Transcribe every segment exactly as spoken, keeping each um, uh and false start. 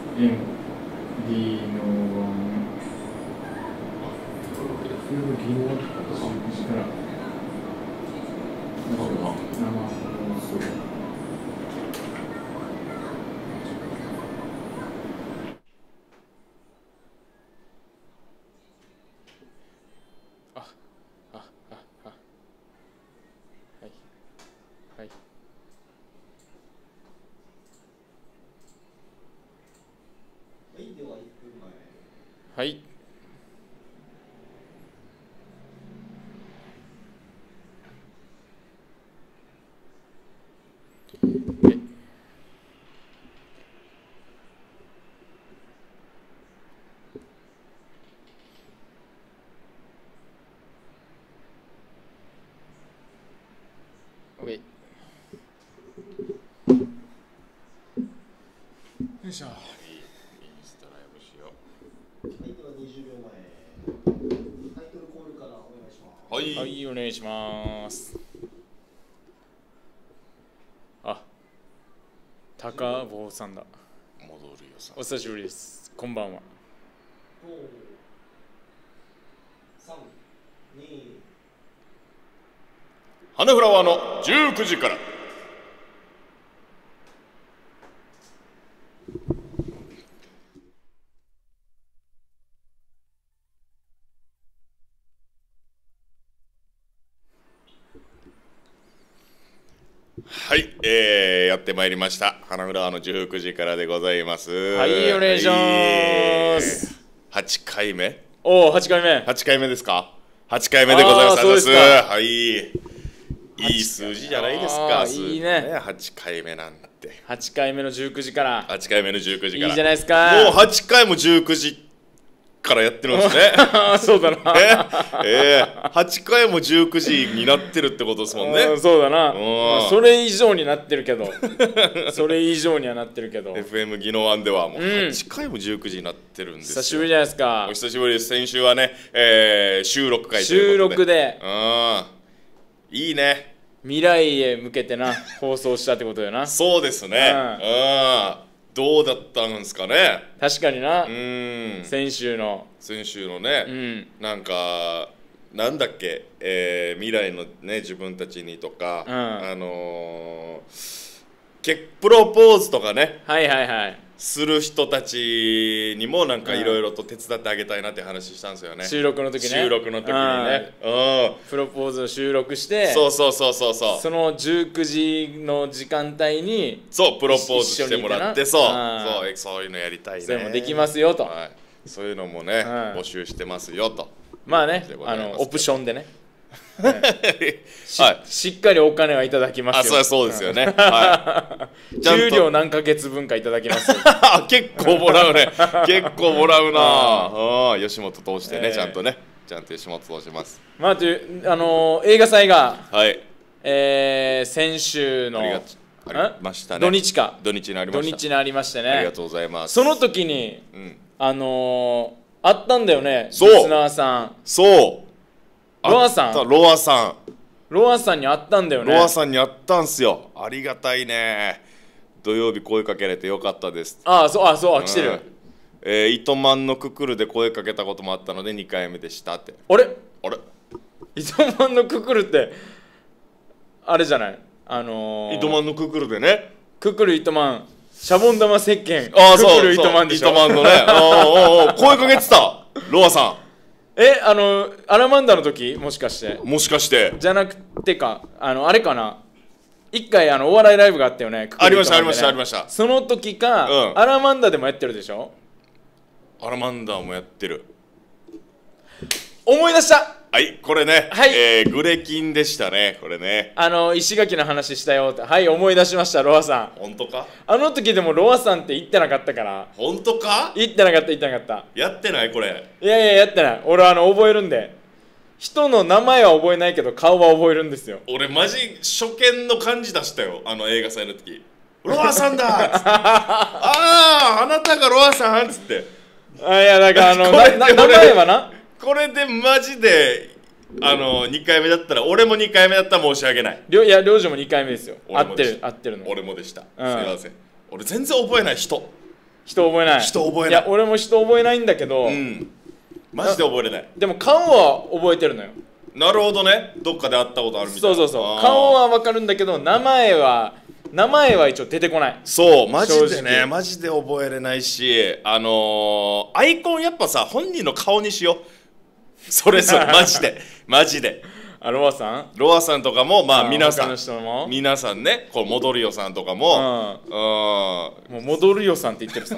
エム ディー のワン エフエム 技能じゅうくじから生放送。 はい。よいしょ。はい、はい、お願いします。あ、高坊さんだ。 戻るよさん。 お久しぶりです。こんばんは。 さん、に花フラワーのじゅうくじから。はい、えー、やってまいりました。花フラワーのじゅうくじからでございます。 はい、お願いします。 はちかいめ。 おお、はちかいめ。 はちかいめですか。はちかいめでございます。 そうですか。 はい。いい数字じゃないですか。 いいね。 はちかいめなんて。 はちかいめのじゅうくじから。 はちかいめのじゅうくじから。 いいじゃないですか。 もうはちかいもじゅうくじからやってるんですね。 そうだな。 ええー、はちかいもじゅうくじになってるってことですもんね。 そうだな。まあ、それ以上になってるけど。それ以上にはなってるけど。 エフエム 技能ワンではもうはちかいもじゅうくじになってるんですよ。 久しぶりじゃないですか。 お久しぶりです。先週はね、えー、収録会ということで。収録で。 うん。いいね。 未来へ向けてな、放送したってことよな。 そうですね。うん。どうだったんですかね。 確かにな。 うん。 先週の。 先週のね、うん、なんかなんだっけ、えー、未来のね自分たちにとか、うん、あのー、結プロポーズとかね、 はいはいはい、 する人たちにもなんかいろいろと手伝ってあげたいなって話したんですよね。 収録の時ね。 収録の時にね。 うん。プロポーズを収録して。 そうそうそうそうそう。 そのじゅうくじの時間帯に。 そうプロポーズしてもらって、そうそうそういうのやりたいね。 それもできますよと。はい、 そういうのもね、募集してますよと。 まあね、あのオプションでね。 はい、 しっかりお金はいただきますよ。 あ、そうですよね。はい。 給料何ヶ月分かいただきますよ。 結構もらうね。結構もらうな。ああ、吉本通してね、ちゃんとね、ちゃんと吉本通します。 まあというあの映画祭が、 はい、 え先週のありましたね。 土日か。 土日にありました。 土日にありましてね。 ありがとうございます。 その時に、あのあったんだよね。リスナーさん。 そう。 ロアさん。 ロアさん。 ロアさんに会ったんだよね。 ロアさんに会ったんすよ。ありがたいね。土曜日声かけられてよかったです。 ああ、そう、あ、そう、来てる。 えー、糸満のククルで声かけたこともあったのでにかいめでしたって。 あれあれ糸満のククルってあれじゃない、あのー、 糸満のククルでね。 ククル糸満シャボン玉石鹸。 ああ、そう、 ククル糸満でしょ。 糸満のね。おおお声かけてたロアさん。 え、あのアラマンダの時もしかして。 もしかしてじゃなくてか、あのあれかな、一回あのお笑いライブがあったよね。 ありましたありましたありました。 その時か、うん、アラマンダでもやってるでしょ。 アラマンダもやってる。 思い出した。 はい、これね、はい、えー、グレキンでしたね、これね。 あの石垣の話したよって。はい、思い出しました。ロアさん。 本当か。 あの時でもロアさんって言ってなかったから。 本当か。 言ってなかった言ってなかった。 やってないこれ。 いやいややってない。俺あの覚えるんで。人の名前は覚えないけど顔は覚えるんですよ。 俺マジ初見の感じ出したよ、あの映画祭の時。ロアさんだっつってああ、あなたがロアさんっつって。 あ、いやだからあの名前はな、 これでマジであのにかいめだったら、俺もにかいめだったら申し訳ない。 いや、領事もにかいめですよ。合ってる合ってるの。 俺もでした。すみません。俺全然覚えない人人覚えない。 人覚えない。 いや俺も人覚えないんだけど、 うん、マジで覚えれない。 でも顔は覚えてるのよ。 なるほどね、どっかで会ったことあるみたいな。 そうそうそう、顔は分かるんだけど名前は名前は一応出てこない。 そうマジでね、マジで覚えれないし、あのー、アイコンやっぱさ本人の顔にしよう。それそれマジでマジで。 あロアさんロアさんとかもまあ皆さん他の人も皆さんね、こう戻るよさんとかも、うん、 もう戻るよさんって言ってるさ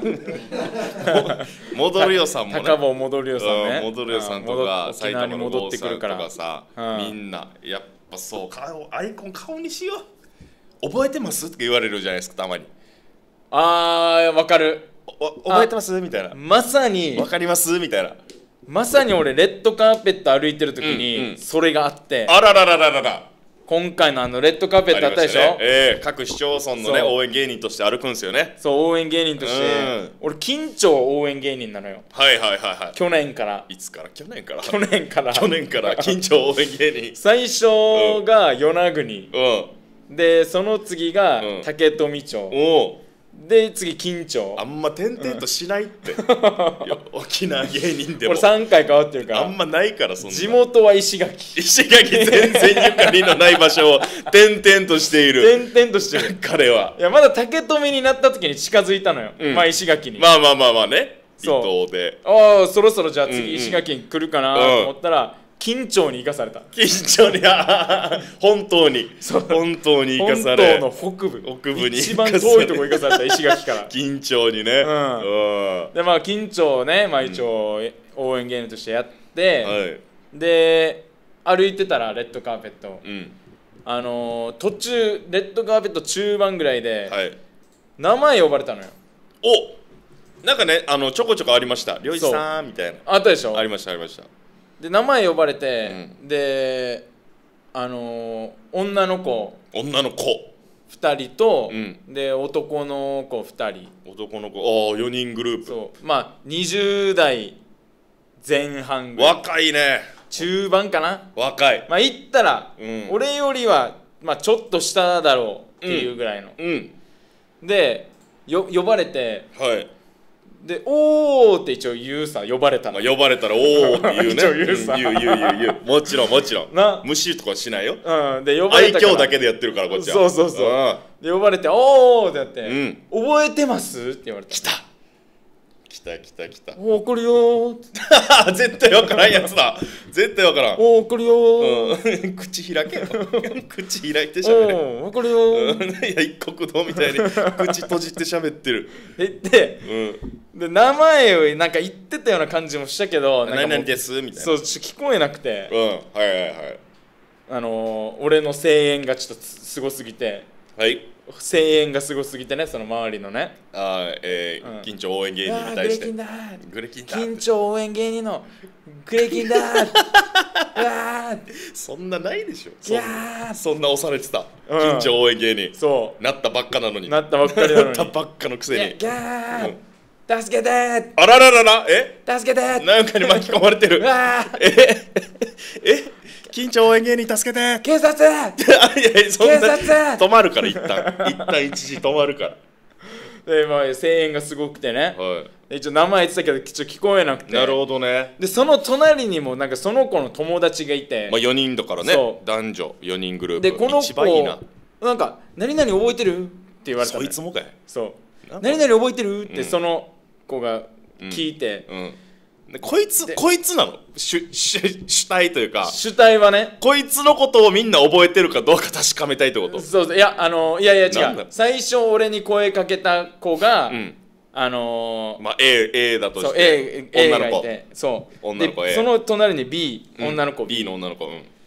戻るよさんもね、 高坊戻るよさんね、 うん、戻るよさんとか埼玉の戻ってくるからとかさ、 うん、 みんなやっぱそう顔アイコン顔にしよう。覚えてますって言われるじゃないですかたまに。 あーわかる。 覚えてますみたいな。 まさにわかりますみたいな。 まさに俺レッドカーペット歩いてる時にそれがあって、 あらららららら、 今回のあのレッドカーペットあったでしょ、 ねえー、各市町村のね応援芸人として歩くんですよね。 そう応援芸人として、うん、俺緊張応援芸人なのよ。 はいはいはいはい。 去年から。 いつから？去年から去年から去年から緊張応援芸人最初が与那国、うん、でその次が竹富町、うん、で次緊張。 あんま点々としないって、うん、沖縄芸人でも俺さんかい変わってるからあんまないから。そんな地元は石垣石垣全然ゆかりのない場所を点々としている点々としてる彼は。 いやまだ竹富になった時に近づいたのよ、うん、まあ石垣に。 まあまあまあまあね、伊藤でああそろそろじゃあ次石垣に来るかなと思ったら、うんうん緊張に生かされた。 緊張に本当に本当に生かされ、 本当の北部北部に一番遠いところ生かされた石垣から緊張にね、 うんうん、でまあ緊張ね、まあ、一応応援芸人としてやって、うん、で歩いてたらレッドカーペット、うん、あのー、途中レッドカーペット中盤ぐらいで、はい、名前呼ばれたのよ。 おなんかねあのちょこちょこありました。りょうじさんみたいなあったでしょ。 ありましたありました。 で名前呼ばれて、うん、であのー、女の子女の子ふたりと、うん、で男の子ふたり男の子ああよにんグループ。 そうまあにじゅう代前半ぐらい。若いね。 中盤かな。 若い。 まあ言ったら、うん、俺よりは、まあ、ちょっと下だろうっていうぐらいの、うんうん、でよ呼ばれて、はいでおーって一応言うさ。呼ばれたの、 まあ、呼ばれたらおーって言うね一応言うさ、 うん、言う言う言う言うもちろんもちろんな無視とかしないよ、 うん、で呼ばれたから愛嬌だけでやってるからこっちは。 そうそうそう、うん、で呼ばれておーってやって、うん、覚えてますって言われた。 来た来た来た来たおー来るよー絶対分からんやつだ絶対分からん。 おー来るよー、 うん、口開けよ口開いてしゃべれ。 おー来るよー、 うん、いや一国道みたいに口閉じてしゃべってるで、うん、で名前をなんか言ってたような感じもしたけど何々ですみたいな。 そう聞こえなくて、 うんはいはいはいあのー、俺の声援がちょっとすごすぎて、 はい声援がすごすぎてね、その周りのねあー、えーうん、緊張応援芸人に対してグレキンだグレキンだ緊張応援芸人のグレキンだそんなないでしょ。 いやそんな押されてた、うん、緊張応援芸人そうなったばっかなのになったばっかりなのになったばっかのくせにギャー、うん、助けてーあららららえ助けてーなんかに巻き込まれてるええ緊張応援芸人助けて警察いやそんな警察止まるから一旦一旦一時止まるからで、まあ、声援がすごくてね、はい、で一応名前言ってたけどちょっと聞こえなくて。 なるほどね。 でその隣にもなんかその子の友達がいて、 まあ、よにんだからね男女よにんグループでこの子一番いいな。 なんか何々覚えてるって言われたの。 そいつもかい。 そう何々覚えてるってその子が聞いて、 うんうんこいつこいつなの主主主体というか主体はねこいつのことをみんな覚えてるかどうか確かめたいってこと。 そうそういやあのいやいや違う最初俺に声かけた子が、うん、あのー、 まあ A, A だとして A, A 女の子がいてそう女の子 A その隣に B、うん、女の子 B の女の子、うん、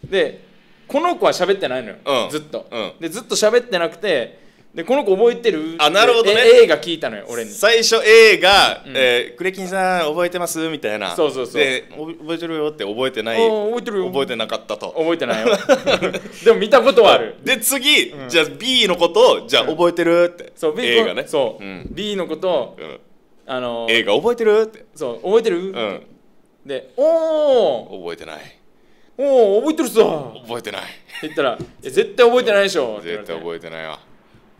でこの子は喋ってないのよ、うん、ずっと、うん、でずっと喋ってなくてでこの子覚えてるあなるほどね A が聞いたのよ俺に最初 A が、うんえー、クレキンさん覚えてますみたいなそうそうそうで覚えてるよって覚えてない覚えてるよ覚えてなかったと覚えてないよでも見たことはあるで次、うん、じゃあ B のことをじゃあ覚えてるって、うん、 そう A がねそう、うん、B のことを、うん、あのー、 A が覚えてるってそう覚えてる、うん、でおお覚えてないおお覚えてるさ覚えてないって言ったら絶対覚えてないでしょ絶対覚えてないわあ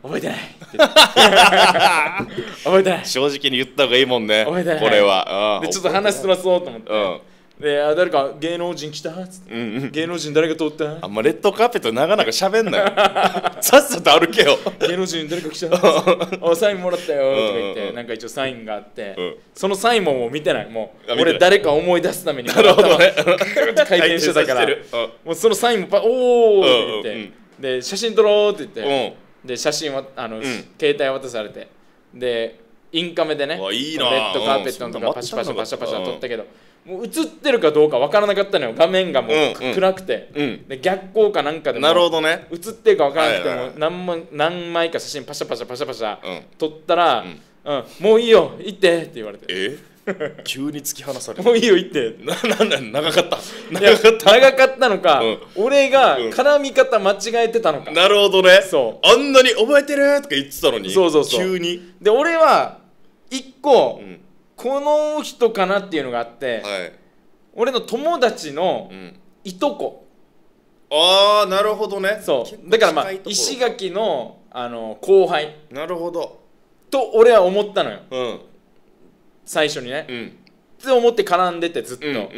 覚えてないって覚えてない、 正直に言った方がいいもんね、 覚えてないこれは。 でちょっと話すらそうと思って、 うんで、あ、誰か芸能人来たっつって、うんうん、芸能人誰が通った？ あんまレッドカーペット長々喋んなよさっさと歩けよ芸能人誰か来たあ、サインもらったよとか言って、うんうん、なんか一応サインがあって、うん、そのサインももう見てない、もう俺誰か思い出すためになるほどね回転してたから、もうそのサインもパッおーって言って、うんうん、で写真撮ろうって言って、うん、で写真はあの、うん、携帯渡されて、でインカメでね、 いいなレッドカーペットのとかパシャパシャパシャパシャ撮ったけど、もう映ってるかどうか分からなかったのよ、画面がもう、うんうん、暗くて、うん、で逆光かなんかでもなるほど、ね、 映ってるか分からなくても、はいはい、何, 枚何枚か写真パシャパシャパシャパシャ、うん、撮ったら、うんうん、もういいよ行ってって言われて、 え急に突き放されるもういいよ行ってななんだ長かった長かった長かったのか、うん、俺が絡み方間違えてたのか、 なるほどね、 そうあんなに覚えてるとか言ってたのに、 そうそうそう急にで俺は一個、うん、この人かなっていうのがあって、はい、俺の友達のいとこ、 うん、ああなるほどね、 そうだからまあ石垣の、あの後輩なるほどと俺は思ったのよ、 うん、 最初にね、 うん、 って思って絡んでてずっと、うんうんうん、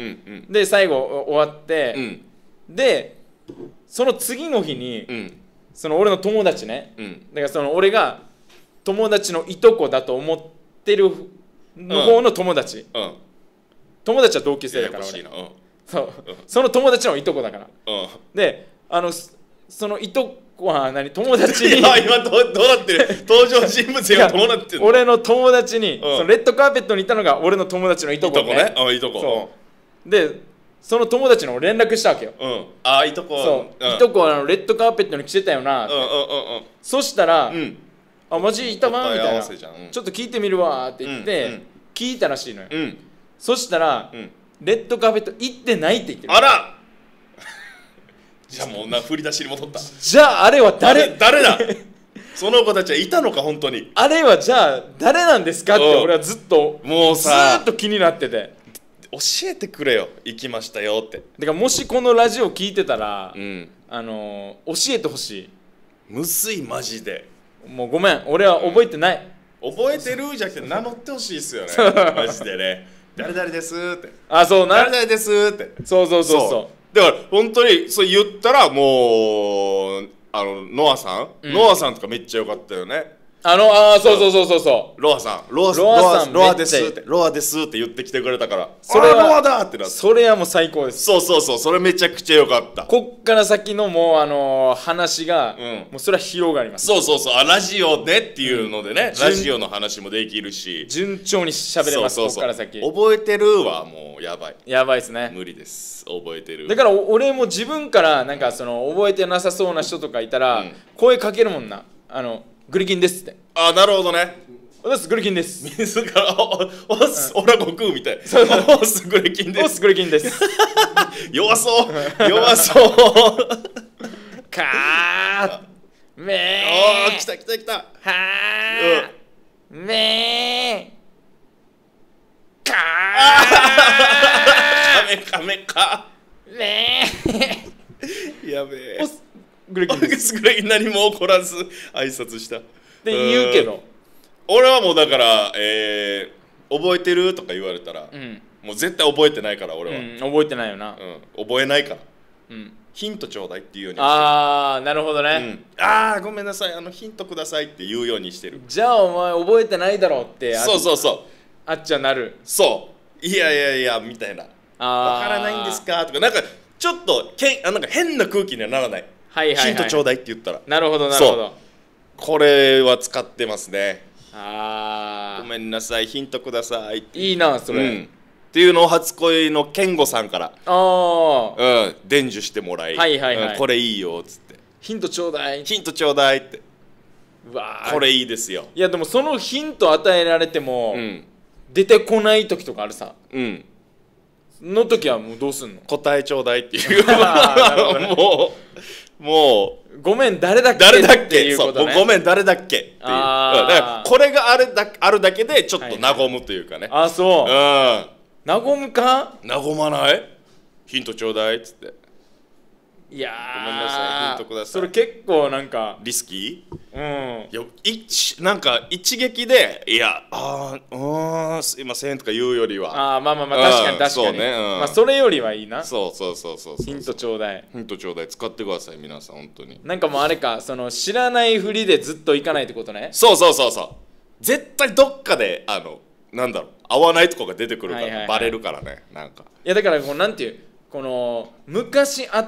で最後終わって、うん、でその次の日に、うん、その俺の友達ね、うん、だからその俺が友達のいとこだと思ってるの方の友達、うんうん、友達は同級生だから俺、うん、そう、うん、その友達のいとこだから、うん、であのそのいとこは何友達に今今どうどうなってる登場人物がどうなってるの俺の友達に、うん、そのレッドカーペットにいたのが俺の友達のいとこね、 いとこね、あいとこそうでその友達の連絡したわけよ、 うん、あいとこそう、うん、いとこはあのレッドカーペットに来てたよなって、うんうんうんうん、そしたら、うん、あマジいたわみたいな、うん、ちょっと聞いてみるわって言って、うんうん、聞いたらしいのよ、うん、そしたら、うん、レッドカーペット行ってないって言ってる。 あらじゃあもうな振り出しに戻った。 じゃああれは誰誰だその子たちはいたのか本当に。 あれはじゃあ誰なんですかって俺はずっともうさずっと気になってて、 教えてくれよ行きましたよって。 だからもしこのラジオ聞いてたら、うん、あの教えてほしい。 むずいマジで。 もうごめん俺は覚えてない、 うん、覚えてるじゃなくて名乗ってほしいですよねマジでね。誰々ですってあそうな誰々ですってそうそうそうそうだから本当にそう言ったらもうあのノアさん、うん、ノアさんとかめっちゃ良かったよね。 あのあーそうそうそうそうそうロアさんロアロアさんロアですってロアですって言ってきてくれたからそれはロアだってなってそれはもう最高です。 そうそうそうそれめちゃくちゃ良かった。 こっから先のもうあのー、話が、うん、もうそれは広がります。 そうそうそうあラジオでっていうのでね、うん、ラジオの話もできるし順調に喋れます。そうそうそうこっから先覚えてるはもうやばいやばいですね。 無理です覚えてる。 だから俺も自分からなんかその覚えてなさそうな人とかいたら、うん、声かけるもんな。あのグリキンですって。 あなるほどね。 おすグリキンです。 自らおおすオラ悟空みたい。おすグリキンです。 おすグリキンです。 弱そう弱そうかーめー。おー来た来た来た。 はー、うん、めーかー。カメカメか。 めー。やべえ。 おすグリキンです。 グリキン何も起こらず挨拶した。 って言うけど俺はもうだから、えー、覚えてるとか言われたら、うん、もう絶対覚えてないから俺は、 うん、覚えてないよな、 うん、覚えないから、うん、ヒントちょうだいっていうようにああなるほどね、 うん、ああごめんなさいあのヒントくださいって言うようにしてる。 じゃあお前覚えてないだろうってそうそうそうあっちゃなる。 そういやいやいやみたいなわからないんですかとかなんかちょっとけあなんか変な空気にはならない、はいはいはい、ヒントちょうだいって言ったらなるほどなるほどこれは使ってますね。 あごめんなさいヒントくださいっていいなそれ、うん、 っていうのを初恋の健吾さんからあ、 うん、伝授してもらい、 はいはいはい、 うん、これいいよっつってヒントちょうだいヒントちょうだいってうわこれいいですよ。 いやでもそのヒント与えられても、うん、出てこない時とかあるさ、うん、の時はもうどうすんの。 答えちょうだいっていうもうもうごめん誰だっけ誰だっけっていうことね。 そうごめん誰だっけっていうだからこれがある だ, あるだけでちょっと和むというかね、 はいはい、あそう、 うん、 和むか和まないヒントちょうだいっつっていやーごめんなさいヒントください。 それ結構なんかリスキーうんいやいなんか一撃でいやあーうんすいませんとか言うよりはああまあまあまあ確かに確かに、 そうね、うん、 まあそれよりはいいな。 そうそうそうそうそうヒントちょうだい。 ヒントちょうだい使ってください皆さん本当に。 なんかもうあれかその知らないふりでずっと行かないってことね。 そうそうそうそう絶対どっかであのなんだろう合わないとこが出てくるから、はいはいはい、バレるからねなんか。 いやだからこうなんていうこの昔会って、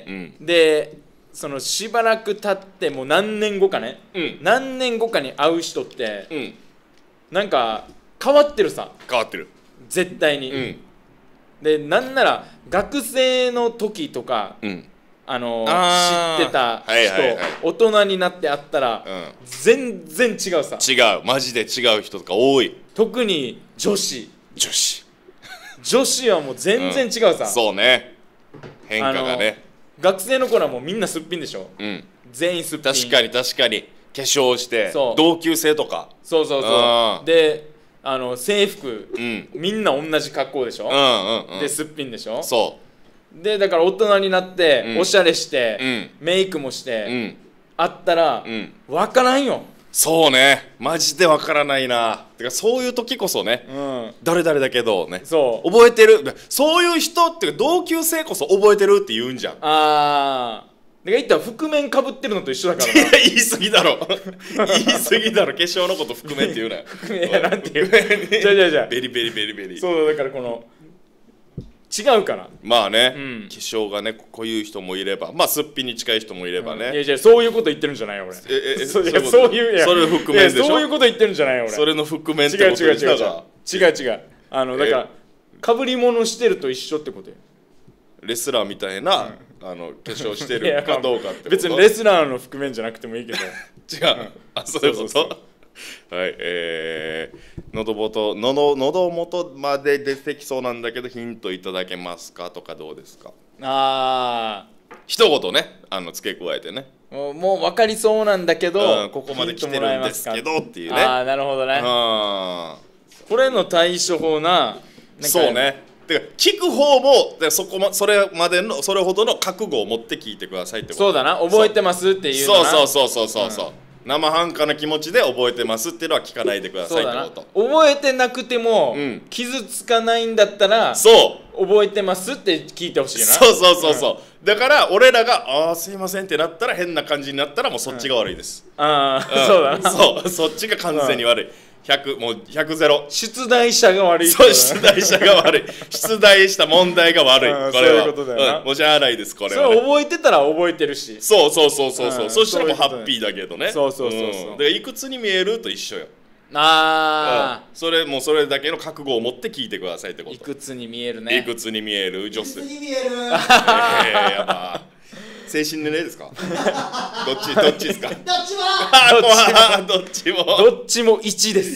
うん、でそのしばらく経ってもう何年後かね、うん、何年後かに会う人って、うん、なんか変わってるさ。 変わってる絶対に、うん、でなんなら学生の時とか、うん、あのあ知ってた人、はいはいはい、大人になって会ったら、うん、全然違うさ。 違うマジで違う人とか多い。 特に女子女子女子はもう全然違うさ、うん、 そうね変化がね。 学生の頃はもうみんなすっぴんでしょ、うん、全員すっぴん。 確かに確かに化粧して同級生とかそうそうそうであの制服、うん、みんな同じ格好でしょ、うんうんうん、ですっぴんでしょ。そうでだから大人になって、うん、おしゃれして、うん、メイクもして、うん、会ったら、うん、分からんよ。 そうねマジでわからないな。てかそういう時こそね、うん、誰々だけどねそう覚えてる。そういう人っていうか同級生こそ覚えてるって言うんじゃん。 ああだから言ったら覆面かぶってるのと一緒だからな。 言い過ぎだろ言い過ぎだろ化粧のこと覆面って言うなよ。 覆面やなんて言うじゃじゃじゃベリベリベリベリそうだからこの違うからまあね、うん、化粧がねこういう人もいればまあすっぴんに近い人もいればね、うん、 いやいやそういうこと言ってるんじゃないよ俺。ええそういうそういういやそれの覆面でしょ。 そういうこと言ってるんじゃないよ俺。 それの覆面ってことでした違う違う違う違う違うあのだからかぶり物してると一緒ってことよ。 レスラーみたいな、うん、あの化粧してるかどうかってこと。 別にレスラーの覆面じゃなくてもいいけど違う、うん、あそういうこと。そうそうそうはいえー、喉元喉喉元まで出てきそうなんだけどヒントいただけますかとかどうですか。ああ一言ねあの付け加えてねもう、もう分かりそうなんだけど、 うん、ここまで来てるんですけどっていうね。 ああなるほどね。あこれの対処法なそうねてか聞く方もでそこ、ま、それまでのそれほどの覚悟を持って聞いてくださいってこと。 そうだな覚えてますっていうのな。そうそうそうそうそう、うん生半可な気持ちで覚えてますっていうのは聞かないでくださいってこと。 覚えてなくても、うん、傷つかないんだったらそう覚えてますって聞いてほしいな。 そうそうそうそう、うん、だから俺らがああすいませんってなったら変な感じになったらもうそっちが悪いです、 うん、ああ、うん、そうだなそうそっちが完全に悪い、うんひゃくもうひゃくゼロ出題者が悪い。 そう出題者が悪い出題した問題が悪いこれはそういうことだよな、 うん、もうしゃあないですこれは、 ね、それ覚えてたら覚えてるしそうそうそうそうそう、うん、そしたらもうハッピーだけどね。 そうそうそうそう、 うん、でいくつに見えると一緒よ。 ああ、 うん、それもうそれだけの覚悟を持って聞いてくださいってこと。 いくつに見えるね。 いくつに見える女性。いくつに見える。えー、やば精神年齢ですかどっちどっちですか。どっちもどっちもどっちもいちです。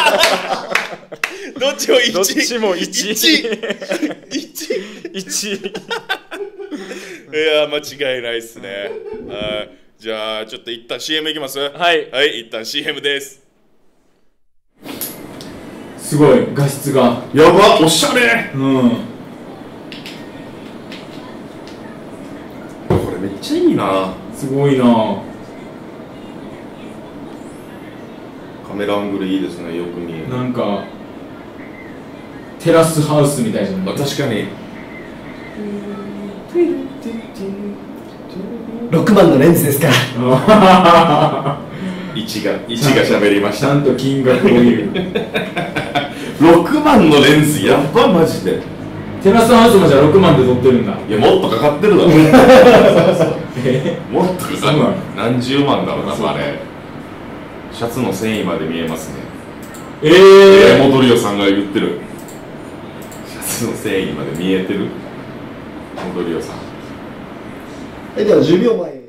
どっちもいち。 どっちもいち。いち。 いち。いや間違いないっすね。はい。じゃあちょっと一旦 シーエム いきます。 はいはい一旦 シーエム です。 すごい画質がやばおしゃれ。 うんめっちゃいいな。 すごいな。 カメラアングルいいですね。よく見える。 なんかテラスハウスみたいじゃない。 確かに。 ろくまんのレンズですか。 いちがいちが喋りました。 ちゃんと金額を言う。 ろくまんのレンズやばマジで。 テラスハウスもじゃあろくまんで撮ってるんだ。 いやもっとかかってるだろもっとかかる何十万だろうなあれ。シャツの繊維まで見えますね。 えー、 えー、モドリオさんが言ってる。シャツの繊維まで見えてるモドリオさん。 えではじゅうびょうまえ。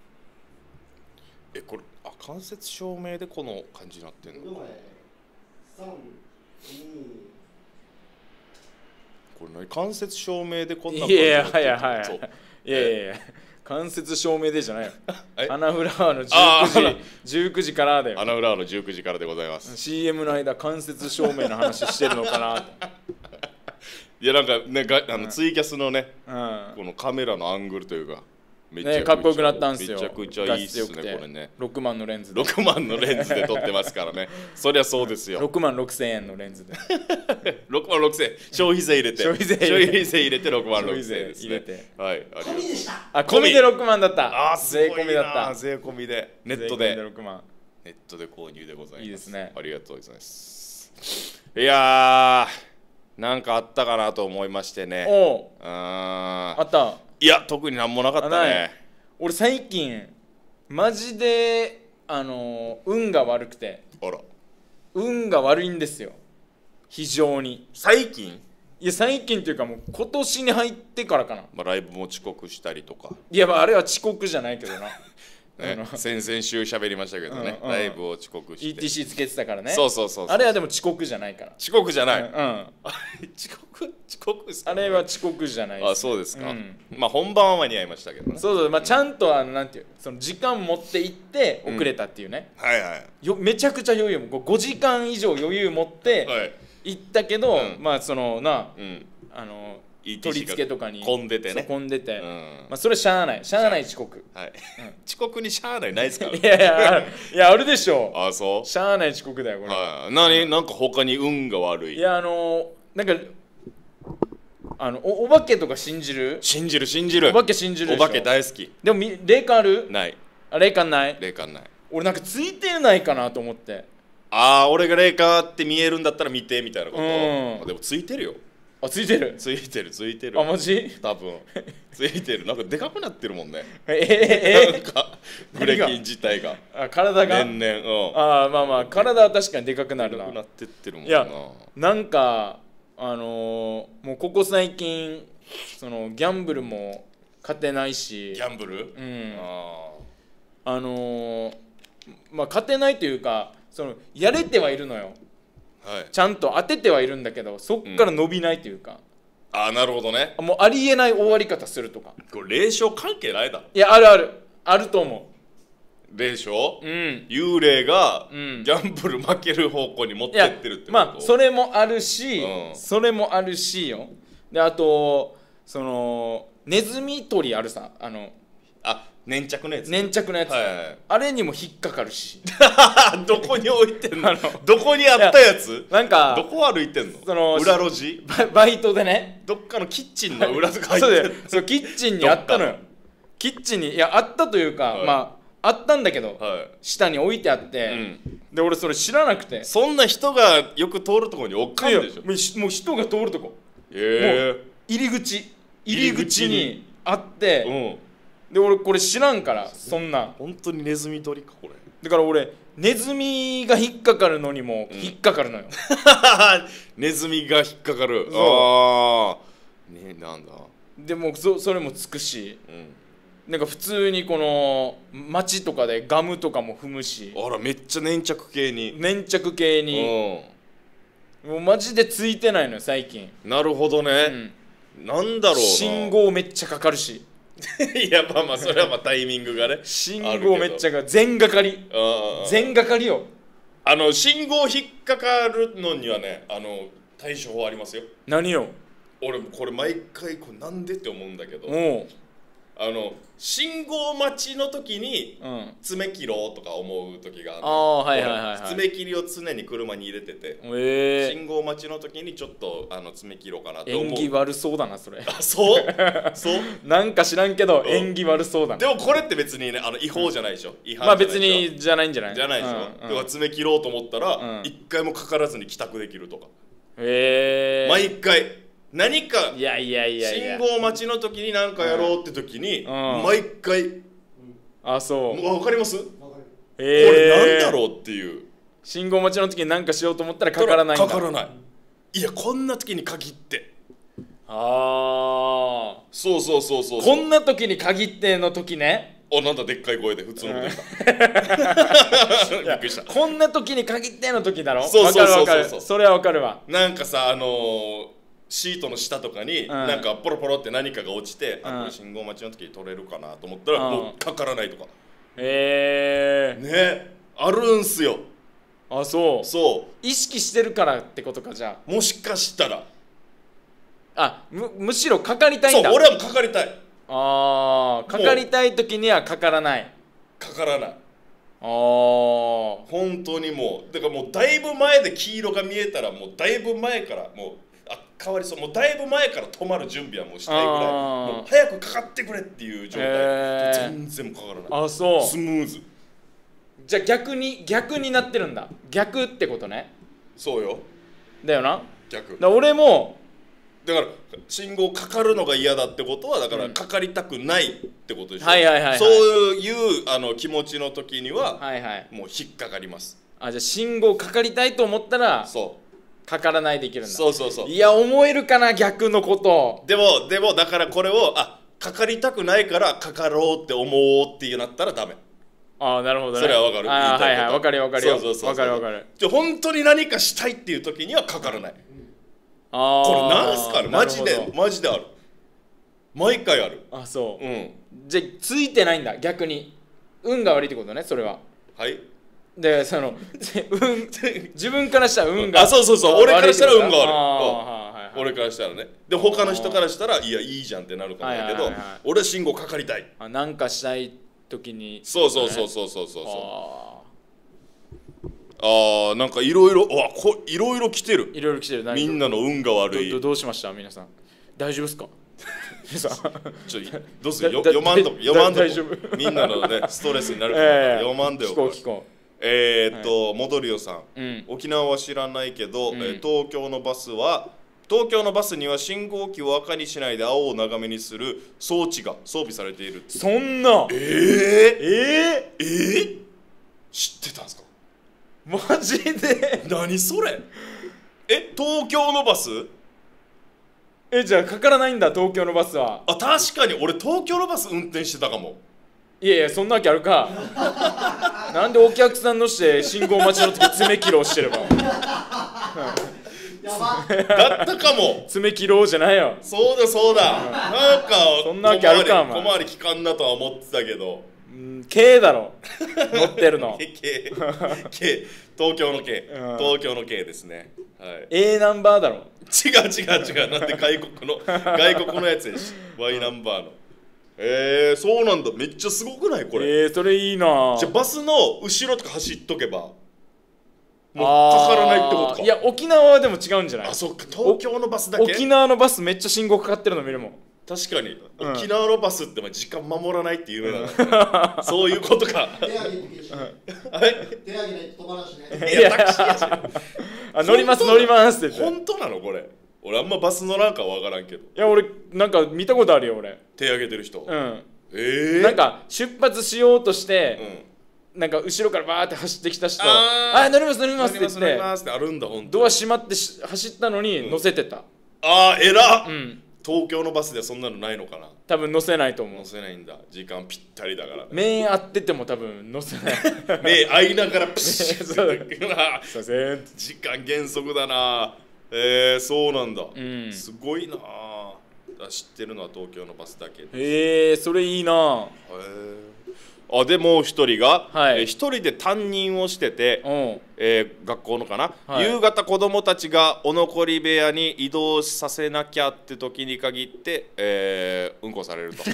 えこれあ間接照明でこの感じになってんのか。さん、にこれ何間接照明でこんな感じ。 いやいやはいはいはいいやいやいや間接照明でじゃないよ。アナフラワーのじゅうくじじゅうくじからだよ。 アナフラワーのじゅうくじからでございます。 シーエム の間間接照明の話してるのかないやなんかねがあの、 うん、 ツイキャスのね、 うん、 このカメラのアングルというかめちゃくちゃ、ね、かっこよくなったんですよ。 めちゃくちゃいいっすねこれね。 ろくまんのレンズでろくまんのレンズで撮ってますからね。そりゃそうですよ。 ろくまんろくせんえんのレンズでろくまんろくせんえん消費税入れて消費税入れてろくまんろくせんえんですね。 入れてはい、ありがとうございます。 あ、込みでろくまんだった。 あ、すごいな。 税込みだった。 税込みでネットでろくまんネットで購入でございます。 いいですね。 ありがとうございます。いやー、なんかあったかなと思いましてね。 おう、 ああった。 いや、特になんもなかったね。 俺最近マジであの運が悪くて。 あら、 運が悪いんですよ、非常に。 最近？ いや最近っていうかもう今年に入ってからかな。 まあ、ライブも遅刻したりとか。 いやまああれは遅刻じゃないけどなね、先々週喋りましたけどね、うんうん、ライブを遅刻してイーティーシー つけてたからね。 そうそうそうそう。 あれはでも遅刻じゃないから。 遅刻じゃない、うん、うん、遅刻遅刻ですか、 ね、あれは遅刻じゃないです、ね、 あ、そうですか、うん、まあ本番は間に合いましたけどね。 そうそう、まあ、ちゃんとあのなんていうその時間持って行って遅れたっていうね、 うん、はいはいよめちゃくちゃ余裕もごじかん以上余裕持って行ったけど、はい、まあそのな、うん、あの取り付けとかに混んでてね、 混んでて、うん、まあそれしゃあないしゃあない遅刻、 はい、うん、遅刻にしゃあないないですからいやいやいやあるでしょ。 あ、そうしゃあない遅刻だよこれ。 はい、何なんか他に運が悪い。 いやあのなんかあの お, お化けとか信じる信じる信じる。 お化け信じるでしょ。 お化け大好き。 でも霊感ある？ ない。 あ、霊感ない？ 霊感ない。 俺なんかついてないかなと思って。 ああ、俺が霊感あって見えるんだったら見てみたいなこと、 うん、 でもついてるよ。 あ、ついてるついてるついてる。 あ、マジ？ 多分ついてる。なんかでかくなってるもんね。 えー、えー、 なんかブレキン自体があ、体が年々、うん、 ああ、まあまあ体は確かにでかくなるな。 でかくなってってるもんな。 いや、なんかあのー、もうここ最近そのギャンブルも勝てないし。 ギャンブル？ うん、ああのー、まあ勝てないというかそのやれてはいるのよ、はい、ちゃんと当ててはいるんだけどそっから伸びないというか、 うん、ああ、なるほどね。 もうありえない終わり方するとか。 これ霊障関係ないだろ。 いや、あるあるあると思う。霊障、 うん、 幽霊がギャンブル負ける方向に持ってってるってこと。 まあそれもあるし、うん、それもあるしよ。であとそのネズミ捕りあるさ、あのあ、粘着のやつ、 粘着のやつ、はいはいはい、あれにも引っかかるしどこに置いてんのどこにあったやつ。 なんかどこ歩いてんの。 その裏路地バイトでね、 どっかのキッチンの裏とか入ってるそうキッチンにあったのよ。キッチンにいやあったというか、はい、まああったんだけど、はい、下に置いてあって、うん、で俺それ知らなくて。 そんな人がよく通るところに置かんでしょ。 もう人が通るとこ、 えー、 もう入り口入り口にあって、うん、で俺これ知らんからそんな。 本当にネズミ捕りかこれ。 だから俺ネズミが引っかかるのにも引っかかるのよ、 うん、ネズミが引っかかる。ああね、なんだ。 でも そ, それもつくし、うん、なんか普通にこの街とかでガムとかも踏むし。 あら、めっちゃ粘着系に粘着系に、うん、もうマジでついてないのよ最近。 なるほどね、うん、なんだろうな。 信号めっちゃかかるしいやまあまあそれはまあタイミングがね信号めっちゃかかる。全がかり全がかりよ。 あの信号引っかかるのにはね、あの対処法ありますよ。 何よ。俺もこれ毎回これなんでって思うんだけど、 おう、 あの信号待ちの時に爪切ろうとか思う時がある。 ああ、はいはいはいはい。 爪切りを常に車に入れてて、 えー、 信号待ちの時にちょっとあの爪切ろうかなって思う。 縁起悪そうだなそれ。 あ、そうそうなんか知らんけど縁起悪そうだな。 でもこれって別にね、あの違法じゃないでしょ、違反じゃないでしょ。 まあ別にじゃないんじゃないじゃないでしょ、うんうん、だから爪切ろうと思ったら一、うん、回もかからずに帰宅できるとか。 へえー、 毎回何かいやいやいやいや信号待ちの時に何かやろうって時に、うん、毎回、うん、 あ、そう、 分かります？ えー、 これなんだろうっていう。 信号待ちの時に何かしようと思ったらかからないんだ。 かからない。いや、こんな時に限って。 ああ、 そうそうそうそう。 こんな時に限っての時ね。 お、なんだでっかい声で普通のこと言った。びっくりした。 こんな時に限っての時だろ。 そうそうそうそうそう。 それはわかるわ。 なんかさ、あのー、シートの下とかに、うん、なんかポロポロって何かが落ちて、うん、あ、これ信号待ちの時に取れるかなと思ったら、うん、もうかからないとか。 へえー、 ね、あるんすよ。 あ、そう。 そう。 意識してるからってことか。じゃあもしかしたらあ、むむしろかかりたいんだ。 そう俺はもうかかりたい。 ああ、かかりたい時にはかからない。 かからない。ああ本当にもうだからもうだいぶ前で黄色が見えたらもうだいぶ前からもうあ変わりそう。もうだいぶ前から止まる準備はもうしたいぐらい、もう早くかかってくれっていう状態、えー、全然かからない。 あそうスムーズ。 じゃあ逆に逆になってるんだ。逆ってことね。 そうよ。 だよな。 逆だ俺もだから信号かかるのが嫌だってことはだからかかりたくないってことでしょ、 うん、はいはいはい、はい、 そういうあの気持ちの時には、はいはい、もう引っかかります。 あじゃあ信号かかりたいと思ったらそうかからないでいけるんだ。 そうそうそう。 いや思えるかな逆のこと。 でもでもだからこれをあかかりたくないからかかろうって思おうっていうなったらダメ。 ああなるほどね。 それはわかる。 あはいはいわかるよわかるよ。 そうそうそうわかるわかる。 じゃ本当に何かしたいっていう時にはかからない。 あこれなんすかねマジでマジである。毎回ある。 あそう。 うん。 じゃついてないんだ逆に。運が悪いってことねそれは。 はい。 でその運自分からしたら運があそうそうそう俺からしたら運が悪い。 あ俺からしたらね。で他の人からしたらいやいいじゃんってなるかもだけど、俺は信号かかりたい。 あなんかしたい時に、ね。 そうそうそうそうそうそう。ああなんかいろいろわこいろいろ来てる。 いろいろ来てる。 みんなの運が悪い。 ど, どうしました皆さん。大丈夫ですか。 ちょどうするよ読まんと読まんとみんなのねストレスになるから、えー、読まんでよ。 聞こう聞こう。 えー、っと、はい、戻るよさん、 うん、 沖縄は知らないけど、 うんえー、東京のバスは東京のバスには信号機を赤にしないで青を長めにする装置が装備されているって。 そんなえー、えー、えー、知ってたんですかマジで。 何それ。え東京のバスえじゃあかからないんだ東京のバスは。 あ確かに俺東京のバス運転してたかも。 いやいやそんなわけあるか。なんでお客さんのして信号待ちの時爪切ろうしてれば。 やばだったかも。 爪切ろうじゃないよ。 そうだそうだ。なんかそんなわけあるかお前。 小回り利かんなとは思ってたけど。 うん K だろ乗ってるの。 K K 東京の K、うん、東京の K ですね。はい。 A ナンバーだろ。 違う違う違う。なんで外国の外国のやつやし。Y ナンバーの。えー、そうなんだ。めっちゃすごくないこれ。 えー、それいいな。 じゃあバスの後ろとか走っとけばもうかからないってことか。 いや沖縄はでも違うんじゃない。 あそっか東京のバスだけ。 沖縄のバスめっちゃ信号かかってるの見るもん。 確かに、 うん、 沖縄のバスって時間守らないって有名なの、ね、うん、そういうことか。 手上げてきて、 はい、 手上げないと止まらんしね。 いやタクシーやしあ乗ります乗りますって言って。 本当なのこれ。俺あんまバス乗らんかわからんけど。いや俺なんか見たことあるよ俺。 手上げてる人。 うんえー、 なんか出発しようとして、うん、なんか後ろからバーって走ってきた人ああ乗ります乗りますって言って乗りますってあるんだ。本当ドア閉まって走ったのに乗せてた、うん、 あーえらっ、 うん、 東京のバスではそんなのないのかな。 多分乗せないと思う。 乗せないんだ。時間ぴったりだから、ね、 目合ってても多分乗せない目合いながらプシッそうすいません時間減速だな。えー、そうなんだ、 うん、 すごいな。知ってるのは東京のバスだけ。 へえー、それいいな。 へー。あでもう一人が、 はい、 えー、一人で担任をしてて、えー、学校のかな、はい、夕方子供たちがお残り部屋に移動させなきゃって時に限って、えー、うんこされると。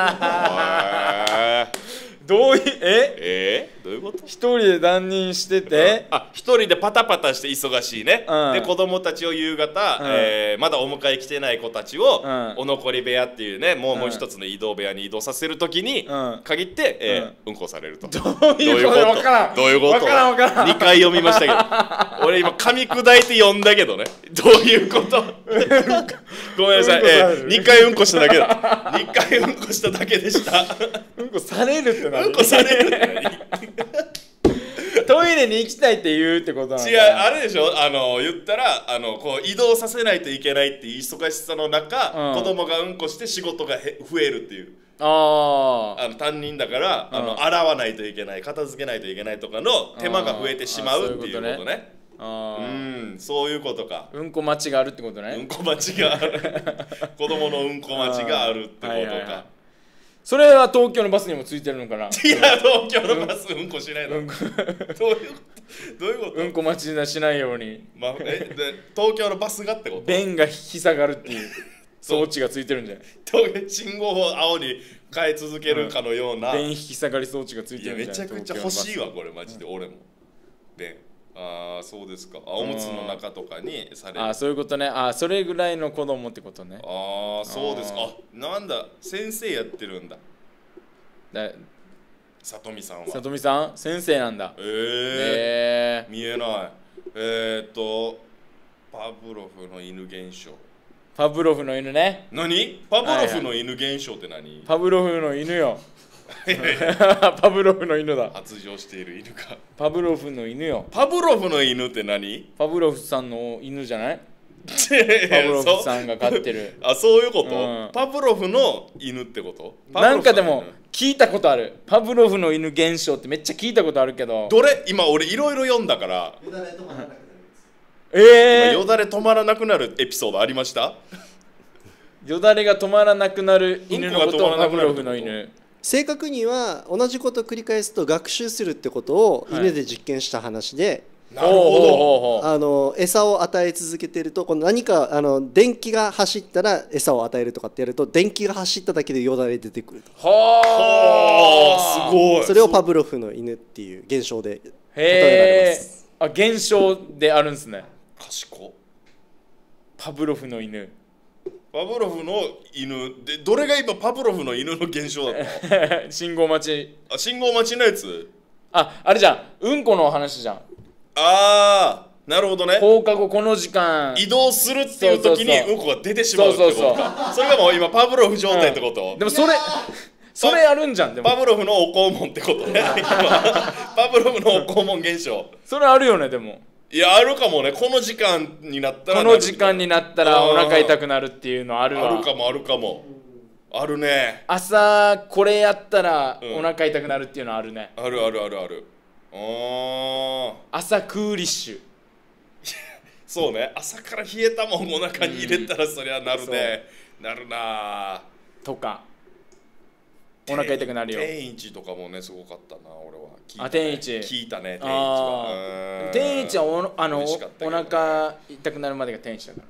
どういうええー、どういうこと。 一人で担任してて、 うん、あ一人でパタパタして忙しいね、 うん、 で子供たちを夕方、うんえー、まだお迎え来てない子たちを、うん、お残り部屋っていうねもう、うん、もう一つの移動部屋に移動させるときに限って、うんえーうん、うんこされると。 どういうこと分からん。 どういうこと。分からん分からん。 にかい読みましたけど俺今噛み砕いて読んだけどね。どういうことごめんなさい、えー、にかいうんこしただけだ。にかいうんこしただけでした。 うんこされるって何。 うんこされるトイレに行きたいって言うってことなんだ。 違うあれでしょ。あの言ったらあのこう移動させないといけないっていう忙しさの中、うん、子供がうんこして仕事がへ増えるっていう。 ああの担任だから、うん、あの洗わないといけない片付けないといけないとかの手間が増えてしまうっていうことね。あうんそういうことか。 うんこ待ちがあるってことね。 うんこ待ちがある子供のうんこ待ちがあるってことか、はいはいはい。 それは東京のバスにもついてるのかな。 いや東京のバスうんこしないの、うん、どういうことどういうこと。 うんこ待ちしないように、 まあ、えで東京のバスがってこと。 便が引き下がるっていう装置がついてるんじゃない？ 信号を青に変え続けるかのような、 うん、電引き下がり装置がついてるんじゃない？ いやめちゃくちゃ欲しいわこれマジで、うん、俺もで、ああそうですか、おむつの中とかにされる、 ああそういうことね、ああそれぐらいの子供ってことね。 ああそうですか、あなんだ先生やってるんだ、 だ里見さんは。 里見さん先生なんだ。 えー、 えー、 見えない。えー、っとパブロフの犬現象。 パブロフの犬ね。 何？パブロフの犬現象って何？はいはい、 パブロフの犬よ。パブロフの犬だ。 発情している犬か。 パブロフの犬よ。 パブロフの犬って何？ パブロフさんの犬じゃない？パブロフさんが飼ってる。 あ、そういうこと、うん、パブロフの犬ってこと？ なんかでも聞いたことある。パブロフの犬現象ってめっちゃ聞いたことあるけど。 どれ？今俺いろいろ読んだから。 えー、 今よだれ止まらなくなるエピソードありました？ よだれが止まらなくなる犬のことをパブロフの犬。 正確には同じことを繰り返すと学習するってことを犬で実験した話で、 はい、なるほど、あの餌を与え続けてると、この何かあの電気が走ったら餌を与えるとかってやると、電気が走っただけでよだれ出てくると。 はあ、すごい。 それをパブロフの犬っていう現象で例えられます。 あ、現象であるんですね。 賢。 パブロフの犬。 パブロフの犬で、どれが今パブロフの犬の現象だったの？ 信号待ち。 あ、信号待ちのやつ？ あ、あれじゃん、うんこの話じゃん。 ああ、なるほどね。 放課後この時間移動するっていう時にうんこが出てしまうってことか。それがもう今パブロフ状態ってこと？ うん、でもそれそれあるんじゃん。でもパブロフのお肛門ってことね。パブロフのお肛門現象。 それあるよね。でもいや、あるかもね。この時間になったらこの時間になったらお腹痛くなるっていうのあるわ。 あるかもあるかも。あるね。 朝これやったらお腹痛くなるっていうのあるね。 うん、あるあるあるある。あ朝クーリッシュ。 そうね。朝から冷えたもんお腹に入れたらそりゃなるね。なるなとかお腹痛くなるよ。 天一とかもねすごかったな俺は。聞いたね、 あ、天一聞いたね。天一は。 天一はおあのお腹痛くなるまでが天一だから。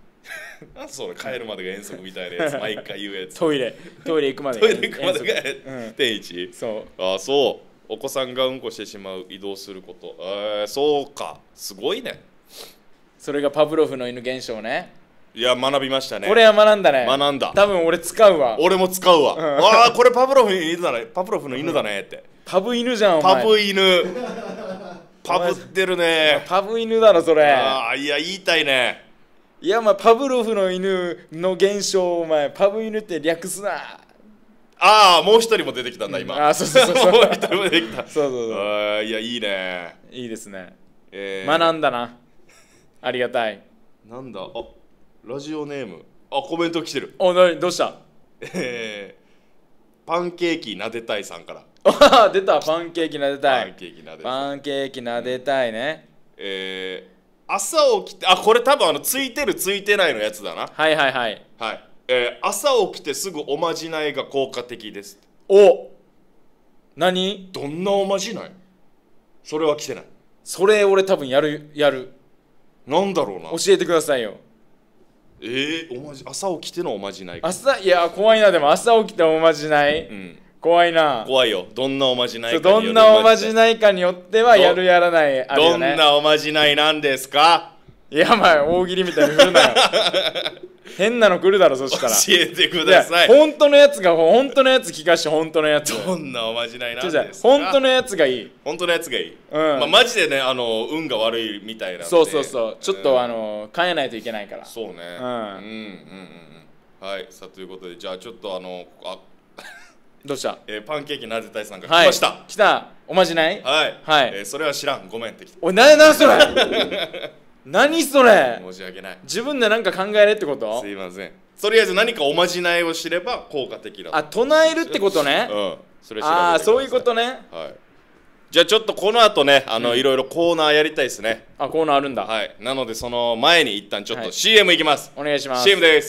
なんそれ帰るまでが遠足みたいなやつ毎回言うやつ。 トイレトイレ行くまでがトイレ行くまでが天一。 そう。 あ、そう。お子さんがうんこしてしまう移動すること。えー、そうか。すごいね。 それがパブロフの犬現象ね。 いや学びましたね。 これは学んだね。 学んだ。 多分俺使うわ。 俺も使うわ。わあ、これパブロフの犬だね。パブロフの犬だねって。 パブ犬じゃんお前。 パブ犬。パブってるね。 パブ犬だろそれ。 ああ、いや言いたいね。 いや、まあパブロフの犬の現象、お前パブ犬って略すな。 ああ、もう一人も出てきたんだ今。 ああ、そうそうそうそう。 もう一人も出てきた。 そうそうそう。 ああ、いやいいね。 いいですね。 えー、 学んだな。ありがたい。 なんだ、あ、ラジオネーム。あ、コメント来てる。 お、なにどうした？ えー、パンケーキなでたいさんから。 あ、出た。パンケーキなでたい。 パンケーキなでたい。 パンケーキなでたいね。 えー、朝起きて、あ、これ多分あのついてるついてないのやつだな。 はいはいはい。 はい。えー、朝起きてすぐおまじないが効果的です。 お、何？ どんなおまじない？それは来てない。 それ俺多分やるやる。 なんだろうな。 教えてくださいよ。 えー、おまじ朝起きてのおまじないか。 朝、いや怖いな。でも朝起きておまじない、うん、怖いな。 怖いよ。どんなおまじないかによる。どんなおまじないかによってはやるやらないあるよね。 どんなおまじないなんですか？ いや、まあ大喜利みたいに振るなよ。変なの来るだろ。そしたら教えてください。 本当のやつが本当のやつ聞かして。本当のやつ。 どんなおまじないなんですか？ 本当のやつがいい。 本当のやつがいい、 うん、 まあ、マジでね、あの運が悪いみたいなので。 そうそうそう、ちょっと、うん、あの変えないといけないから。 そうね、うん、うんうんうん。はい、さあということで、じゃあちょっとあのあどうした？ えー、パンケーキなぜたいさんが来ました、 はい、来た。おまじない。 はい、はい、えー、それは知らん、ごめんってきた。 おい、ななそれ。何それ。 申し訳ない。 自分で何か考えれってこと？ すいません。とりあえず何かおまじないを知れば効果的だと。 あ、唱えるってことね。 うん、それ調べてください。 ああ、そういうことね。 はい。じゃあちょっとこの後ね、あの、うん、いろいろコーナーやりたいですね。 あ、コーナーあるんだ。 はい。なのでその前に一旦ちょっと シーエム いきます。 はい、お願いします。 シーエム です。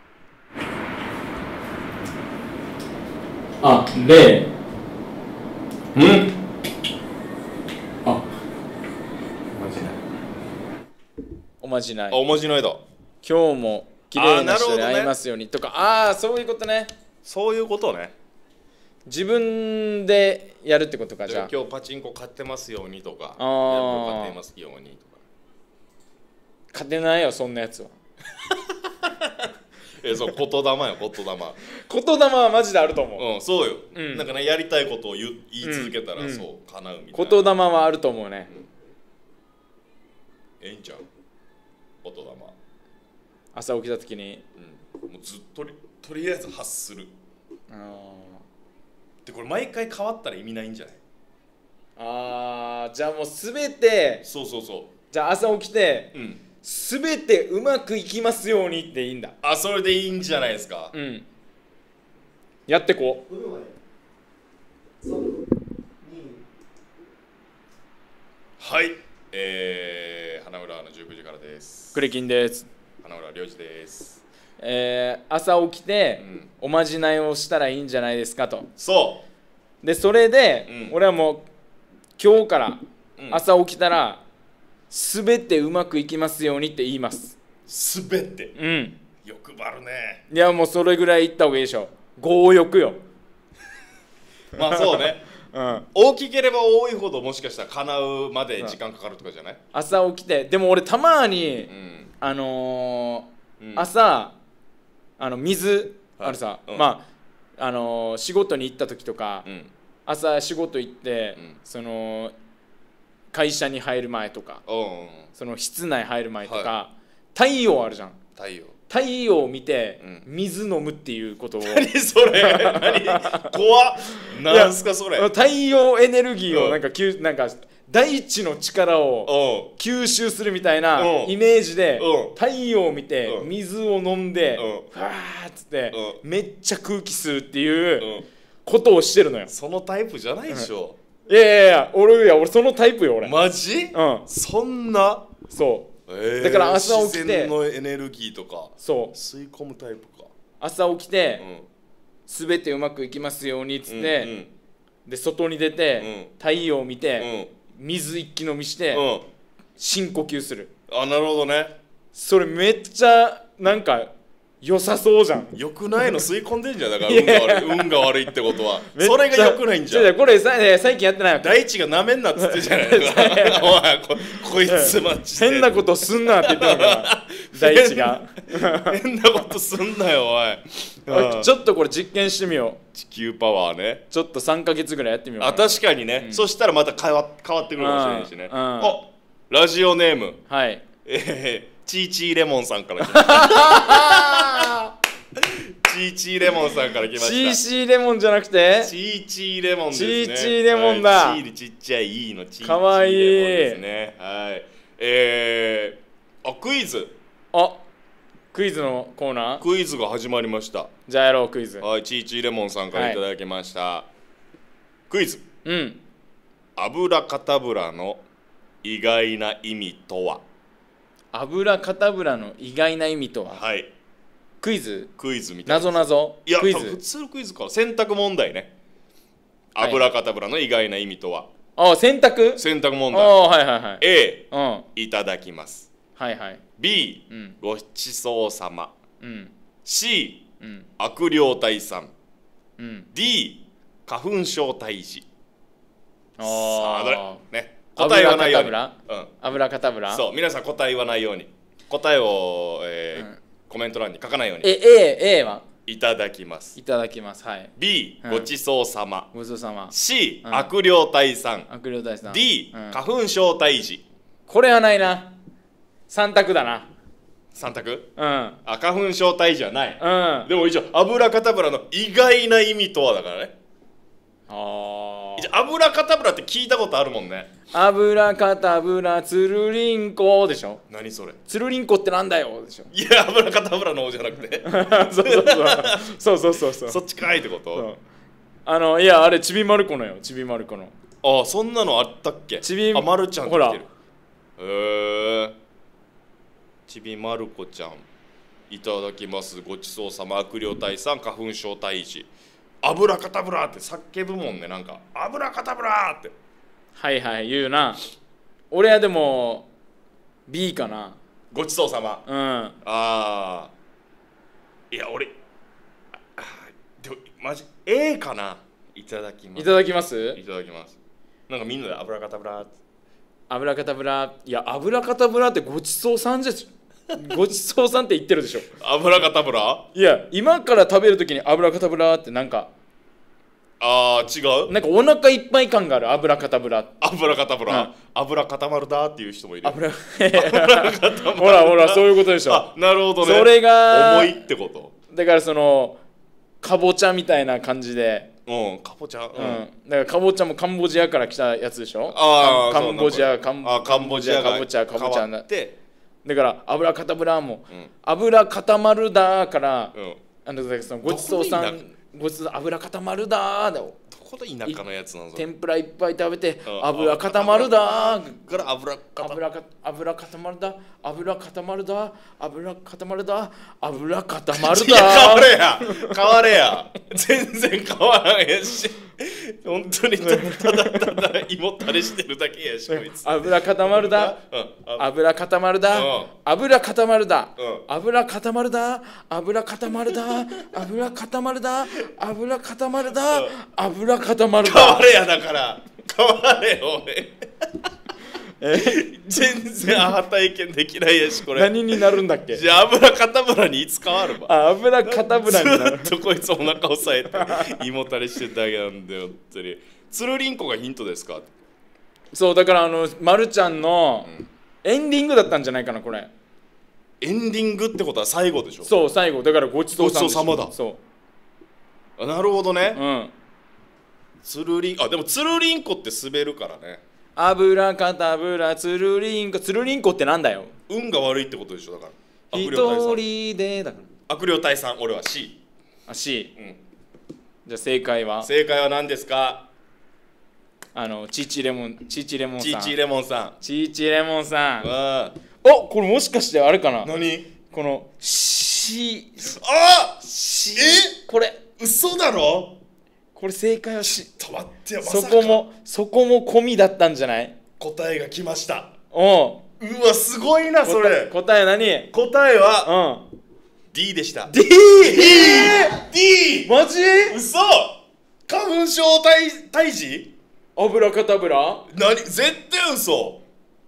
あ、例。ん？あ、おまじない。 おまじない。 あ、おまじないだ。 今日も綺麗な人に会いますようにとか、ああーそういうことね。 そういうことね。 自分でやるってことか。じゃあ今日パチンコ買ってますようにとか、 あー買ってますようにとか。 勝てないよそんなやつは。 えそう言霊よ言霊。 言霊はマジであると思う。 うんそうよ、 うん、 なんかねやりたいことを言言い続けたら、 うん、 そう叶うみたいな。 言霊はあると思うね。 うん、ええんちゃう言霊。 朝起きた時に、 うん、もうずっと り, とりあえず発する。 あでこれ毎回変わったら意味ないんじゃない？ あーじゃあもう全てそうそうそう。 じゃあ朝起きて、うん、全てうまくいきますようにっていいんだ。 あそれでいいんじゃないですか。 うんやってこう。 はいえー、花浦のじゅうくじからです。 クレキンです。 花浦良二です。 えー、朝起きて、うん、おまじないをしたらいいんじゃないですかと。 そうでそれで、うん、俺はもう今日から朝起きたら、すべてうまくいきますようにって言います。 すべて。 うん欲張るね。 いやもうそれぐらい言った方がいいでしょ。強欲よ。 まあそうね、うん、大きければ多いほどもしかしたら叶うまで時間かかるとかじゃない？ 朝起きてでも俺たまに、うん、あのーうん、朝あの水あるさ、はい、まあ、あのー、仕事に行った時とか、うん、朝仕事行って、うん、その会社に入る前とか、うん、その室内入る前とか、はい、太陽あるじゃん。 太陽太陽を見て水飲むっていうことを、うん、 何それ何怖っなんすかそれ。 太陽エネルギーをなんか、うん、なんか大地の力を吸収するみたいなイメージで、うん、太陽を見て水を飲んで、うん、ふわーっつって、うん、めっちゃ空気吸うっていうことをしてるのよ。 そのタイプじゃないでしょ。 いやいやいや俺いや俺そのタイプよ俺。 マジ？うん。そんな？ そう。 えー、 だから朝起きて自然のエネルギーとかそう吸い込むタイプか。 朝起きて、うん、全てうまくいきますようにっつって、うんうん、で外に出て、うん、太陽を見て、うん、水一気飲みして、うん、深呼吸する。 あなるほどね。 それめっちゃなんか良さそうじゃん。 良くないの吸い込んでんじゃん。だから運が悪い運が悪いってことはそれが良くないんじゃん。 これさ最近やってないよ。 大地がなめんなっつってじゃないですか。おい こ, こいつマジで変なことすんなって言ってるから大地が変なことすんなよおい。ちょっとこれ実験してみよう。 地球パワーね。 ちょっとさんかげつぐらいやってみようかな。あ確かにね、うん、そしたらまた変わ、変わってくるかもしれないしね。おラジオネームはいえー、チーチーレモンさんから来ましたチーチーレモンさんから来ました。 チーチーレモンじゃなくてチーチーレモンですね。 チーチーレモンだ、 はい、チーちっちゃいいのチーチーレモンかわいいですね。はいえー、あクイズあクイズのコーナークイズが始まりました。 じゃあやろうクイズ。 はいチーチーレモンさんからいただきました、はい、クイズうんアブラカタブラの意外な意味とは。 アブラカタブラの意外な意味とは。 はいクイズクイズみたいな。 なぞなぞいやクイズ普通のクイズか。選択問題ね。アブラカタブラの意外な意味とは。 ああ選択選択問題。 ああはいはいはい。 A、 うん、 いただきます。 はいはい。 B、 うん、 ごちそうさま、 うん、 C、 うん、 悪霊退散、 うん、 D、花粉症退治。 あさあどれね答え言わないように。 アブラカタブラ。 そう皆さん答え言わないように。答えを、えーうん、コメント欄に書かないように。 え A、A はいただきます。 いただきますはい。 B、うん、ごちそうさま、 ごちそうさま。 C、 うん、 悪霊退散、 悪霊退散。 D、 うん、 花粉症退治。 これはないな。さん択だな。 さん択。 うんあ花粉症退治はない。 うんでも一応アブラカタブラの意外な意味とはだからね。 あアブラカタブラって聞いたことあるもんね。 アブラカタブラつるりんこでしょ。 何それつるりんこってなんだよでしょ。 いやアブラカタブラの方じゃなくてそうそうそうそうそうそうそっちかいってこと。 あのいやあれちびまる子のよ。ちびまる子の。 ああそんなのあったっけ。 ちびあまるちゃんって来てる。へえちびまる子ちゃんいただきます。ごちそうさま悪霊退散花粉症退治。アブラカタブラって叫ぶもんね。なんかアブラカタブラってはいはい言うな。俺はでも B かな。 ごちそうさま。 うんあいや俺あでもマジ A かな。いただきます。 いただきます。 いただきます。なんかみんなで油かたぶらって油かたぶら、いや油かたぶらってごちそうさんでしょ。ごちそうさんって言ってるでしょ。 油かたぶら、 いや今から食べるときに油かたぶらってなんかあー違う、 なんかお腹いっぱい感がある。油かたぶら、 油かたぶら、 うん、 油固まるだっていう人もいる。 油ほらほらそういうことでしょ。 あ、なるほどね。 それが重いってこと。 だからそのかぼちゃみたいな感じで、 うん、かぼちゃ、うん、 うん、だからかぼちゃもカンボジアから来たやつでしょ。 あカンボジア、カンボジアかぼちゃ、かぼちゃなってだから油かたぶらも、 うん、 油固まるだから、 うん、 あのそのごちそうさんごちそう油固まるだーだよ。 どこで田舎のやつなの。 天ぷらいっぱい食べて油固まるだーから油油か油固まるだ油固まるだ油固まるだ油固まるだ。 いや変われや変われや全然変わらんやし本当にただただ胃もたれしてるだけやしこいつ。 油固まるだ油固まるだ油固まるだ油固まるだ油固まるだ油固まるだ油固まるだ油固まるだ。 変われやだから変われよえ全然アハ体験できないやしこれ。 何になるんだっけ。 じゃあ油かたぶらにいつ変わるば。 あ油かたぶらになる。 ずっとこいつお腹押さえて胃もたれしてるだけなんで本当に。つるりんこがヒントですか。 そうだからあのまるちゃんのエンディングだったんじゃないかなこれ。 エンディングってことは最後でしょ。 そう最後だからごちそうさんごちそうさまだ。 そうあなるほどね。 うんつるりんあでもつるりんこって滑るからね。 油かたぶらつるりんこつるりんこってなんだよ。 運が悪いってことでしょ。だから一人でだから悪霊退散。俺は C。 あ C、 うん、 じゃあ正解は正解は何ですか。 あのチーチーレモンチーチーレモンさんチーチーレモンさんチーチーレモンさん。 あおこれもしかしてあれかな。 何この C あ C えこれ嘘だろ。 これ正解は C。 ちょっと待ってよ、まそさかこもそこも込みだったんじゃない。 答えが来ました。 おううわすごいなそれ。 答え何。 答えはうん D でした。 D。 えー、D マジ。 嘘。花粉症退退治油かたぶら何絶対嘘。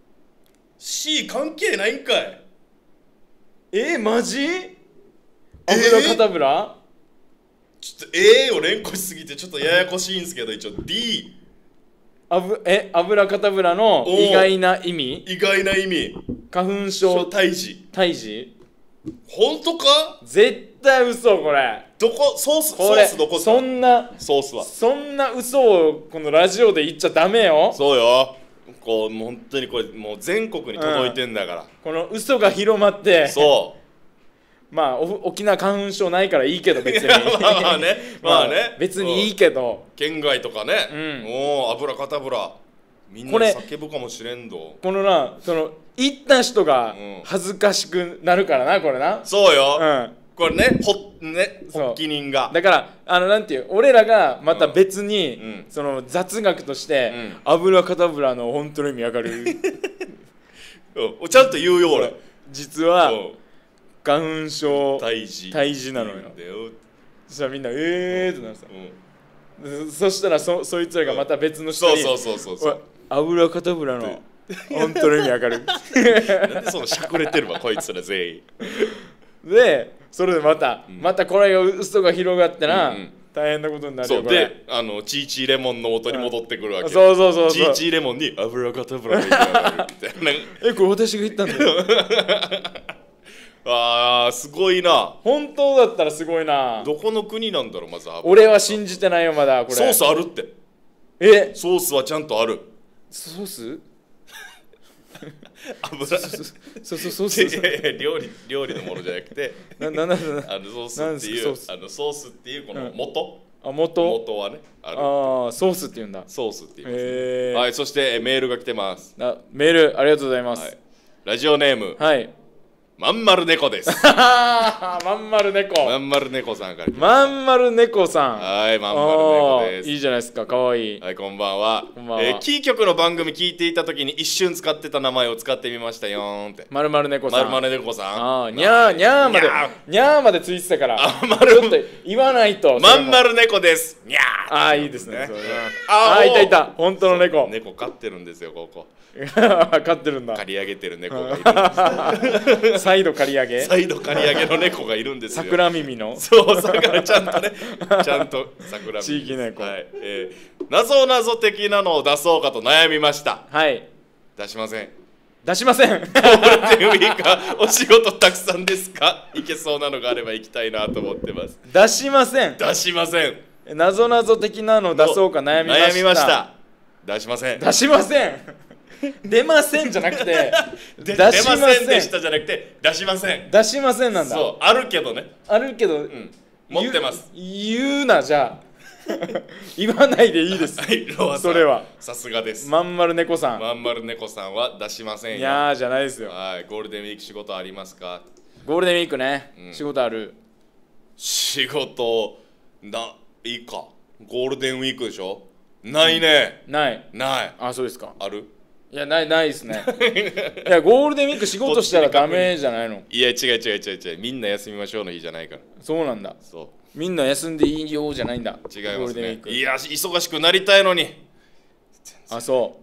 C 関係ないんかい。 えー、マジ油かたぶら、 ちょっと A を連呼しすぎてちょっとややこしいんですけど一応 D。 あぶえ油かたぶらの意外な意味。 意外な意味。 花粉症退治。 退治。 本当か。 絶対嘘これ。 どこソースソこれースどこ。 そんなソースはそんな嘘をこのラジオで言っちゃダメよ。 そうよ。こうもう本当にこれもう全国に届いてんだから、うん、 この嘘が広まってそうまあ沖縄花粉症ないからいいけど別にまあまあねまあね別にいいけど、 うん、県外とかね、うん、おお油かたぶらみんな叫ぶかもしれんど。 このなその行った人が恥ずかしくなるからなこれな。 そうよ、 うん、 これねほね発起人がだからあのなんていう俺らがまた別に、うん、その雑学として、うん、油かたぶらの本当の意味わかるちゃんと言うよ俺。 実は花粉症退治退治なのよ。そしたらみんなえーってなるさ、うん、そしたら そ, そいつらがまた別の人に、 そうそうそうそう油かたぶらの本当の意味わかるなんでそのしゃくれてるわこいつら全員でそれでまた、うん、またこれが嘘が広がってな、うんうん、大変なことになるよ。 そうであのチーチーレモンの元に戻ってくるわけ、うん、 そうそうそうそうチーチーレモンに油かたぶらの意味わかるみたいなえこれ私が言ったんだよあーすごいな。 本当だったらすごいな。 どこの国なんだろうまず。 俺は信じてないよまだこれ。 ソースあるって。 えソースはちゃんとある。 ソース油そうそうソースいやいや料理料理のものじゃなくてななななあのソースっていうあのソースっていうこの元、 うん、あ元元はねある。 ああソースって言うんだ。 ソースって言います、ね、 へー。 はいそしてメールが来てます。 あメールありがとうございます、 はい、ラジオネームはいまんまる猫です。 まんまる猫。 まんまる猫さんから。 まんまる猫さん。 はい、まんまる猫です。 いいじゃないですか、かわいい。 はい、こんばんは。 こんばんは。 えー、キー局の番組聞いていたときに一瞬使ってた名前を使ってみましたよーんって。 まるまる猫さん。 まるまる猫さん。 ああ、にゃーにゃーまで、にゃーまでついてたから。 あ、まる。 ちょっと言わないと。 まんまる猫です。にゃー。 ああ、いいですね。ああ、いたいた。本当の猫。 猫飼ってるんですよ、ここ。 飼ってるんだ。 刈り上げてる猫がいるんです。 再度刈り上げ。 再度刈り上げの猫がいるんですよ。 桜耳の。 そう、桜ちゃんとね、ちゃんと桜耳。 地域猫。 はい。えー、謎謎的なのを出そうかと悩みました。 はい。 出しません。 出しません。 ゴールデンウィークかお仕事たくさんですか？行けそうなのがあれば行きたいなと思ってます。 出しません。 出しません。 謎謎的なのを出そうか悩みました。 悩みました。出しません。 出しません。出ませんじゃなくて出しませんでしたじゃなくて出しません。 出しませんなんだ。 そう、あるけどね。 あるけど、うん、 持ってます。 言うな、じゃあ言わないでいいです。 はい、ロアさん、 それはさすがです。 まんまる猫さん。 まんまる猫さんは出しませんよ。 いやーじゃないですよ。 はい、ゴールデンウィーク仕事ありますか？ ゴールデンウィークね、 うん、 仕事ある。 仕事ないいか。ゴールデンウィークでしょ。ないね。 うん、ない。 ない。 あ、そうですか。 ある？ いや、ないないですね。いや、ゴールデンウィーク仕事したらダメじゃないの？ いや、違う違う違う違う。みんな休みましょうの日じゃないから。 そうなんだ。 そう。 みんな休んでいいよじゃないんだ。 違いますね。いや、忙しくなりたいのに。 あ、そう。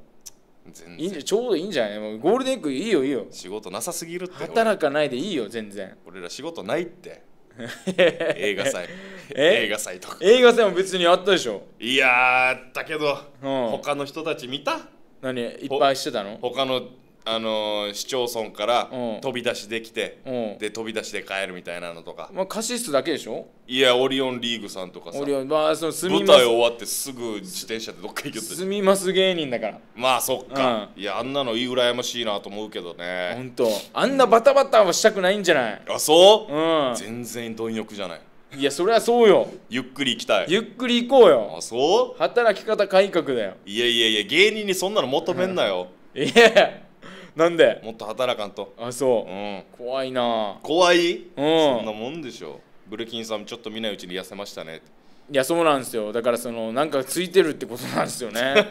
全然いいんちょうどいいんじゃない？もうゴールデンウィークいいよいいよ。 仕事なさすぎるって。 働かないでいいよ全然。 俺ら仕事ないって。映画祭。映画祭とか。 映画祭も別にあったでしょ。 いやー、だけど、 うん、 他の人たち見た？ 何いっぱいしてたの？ 他の、あのー、市町村からうん飛び出しできて、 うん、 で飛び出しで帰るみたいなのとか。 まあカシスだけでしょ？ いや、オリオンリーグさんとかさ、 オリオン、まあ、その住み舞ます台終わってすぐ自転車でどっか行くって。 住みます芸人だから。 まあそっか、 うん、 いや、あんなのいい羨ましいなと思うけどね。 ほんとあんなバタバタはしたくないんじゃない？ あ、そう、 うん、 全然貪欲じゃない。 いや、それはそうよ。 ゆっくり行きたい。 ゆっくり行こうよ。 あ、そう、 働き方改革だよ。 いやいやいや、芸人にそんなの求めんなよ。 いや、なんで？ もっと働かんと。 あ、そう、 うん、 怖いな。 怖い、 うん、 そんなもんでしょ。ブレキンさんちょっと見ないうちに痩せましたねって。 いや、そうなんですよ。だからそのなんかついてるってことなんですよね。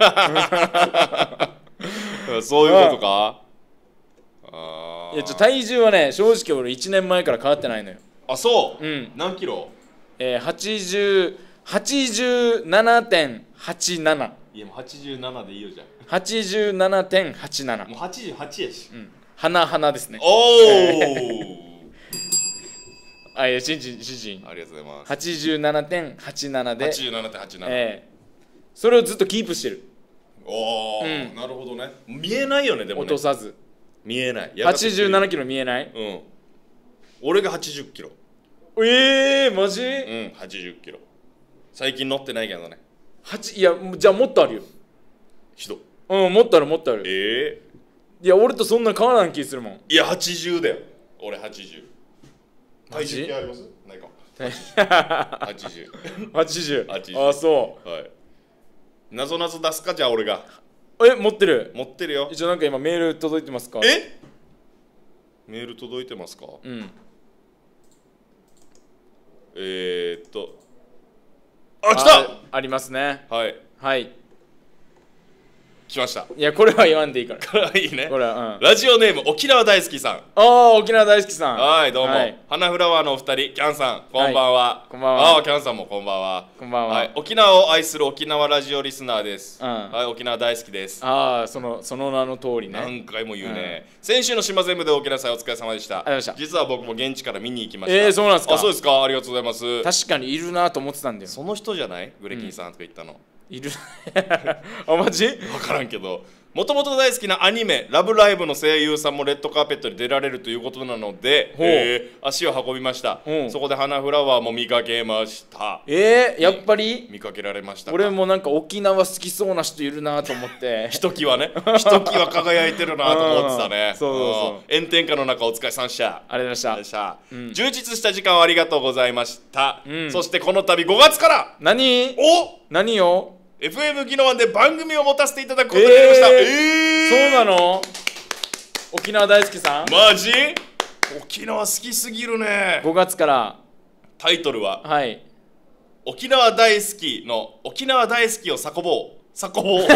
そういうことか。 あいや、ちょ体重はね、正直俺いちねんまえから変わってないのよ。 あ、そう、 うん、 何キロ？ えー、はちじゅう はちじゅうななてんはちなな。 いや、もうはちじゅうななでいいよじゃん。 はちじゅうななてんはちなな。 もうはちじゅうはちやし。 うん。花花ですね。 おお。 あ、いや、しんちん、しんちん。 ありがとうございます。 はちじゅうななてんはちななで。 はちじゅうななてんはちなな。 ええー。それをずっとキープしてる。 おお、うん、なるほどね。見えないよね、でもね。 落とさず。 見えない。 はちじゅうななキロ見えない？ うん。俺がはちじゅっキロ。 ええー、マジ？うん、 はちじゅっキロ。最近乗ってないけどね。 はち、いや、じゃあもっとあるよ。 人。 うん、もっとあるもっとある。 ええー。いや、俺とそんな変わらん気するもん。 いや、はちじゅうだよ。俺はちじゅう。体重計あります？ないか。はちじゅう。 はちじゅう。 はちじゅう。 あ、そう。 はい。なぞなぞ出すか、じゃあ俺が。 え、持ってる？ 持ってるよ。 一応なんか今メール届いてますか？ え？メール届いてますか？ うん。 えーっと。あ、来た！ あ, ありますね。 はい。 はい。 来ました。 いや、これは言わんでいいから。 これはいいね。 これは、うん、 ラジオネーム沖縄大好きさん。 ああ、沖縄大好きさん。 はい、どうも。 はい、 花フラワーのお二人、キャンさん、こんばんは。 はい、こんばんは。 ああ、キャンさんもこんばんは。 こんばんは。 はい、沖縄を愛する沖縄ラジオリスナーです。 うん、 はい、沖縄大好きです。 ああ、そのその名の通りね。 何回も言うね。うん、先週の島全部で沖縄祭お疲れ様でした。 ありがとうございました。 実は僕も現地から見に行きました。 えー、そうなんですか。 あ、そうですか。ありがとうございます。 確かにいるなと思ってたんだよ。 その人じゃない？グレキンさんとか言ったの。 うん、いる。あ、マジ？ 分からんけど。もともと大好きなアニメ「ラブライブ!」の声優さんもレッドカーペットに出られるということなので、えー、足を運びました。そこで花フラワーも見かけました。 えー、やっぱり見かけられましたか？ 俺もなんか沖縄好きそうな人いるなと思ってひときわね、ひときわ輝いてるなと思ってたね。 そうそうそう、 炎天下の中お疲れさんでした。 ありがとうございました。 うん、充実した時間をありがとうございました。うん、そしてこの度ごがつから何お何をエフエム 宜野湾で番組を持たせていただくことになりました。えー、 えー、そうなの？沖縄大好きさんマジ？ 沖縄好きすぎるね。 ごがつからタイトルははい沖縄大好きの沖縄大好きを叫ぼう叫ぼう。 お前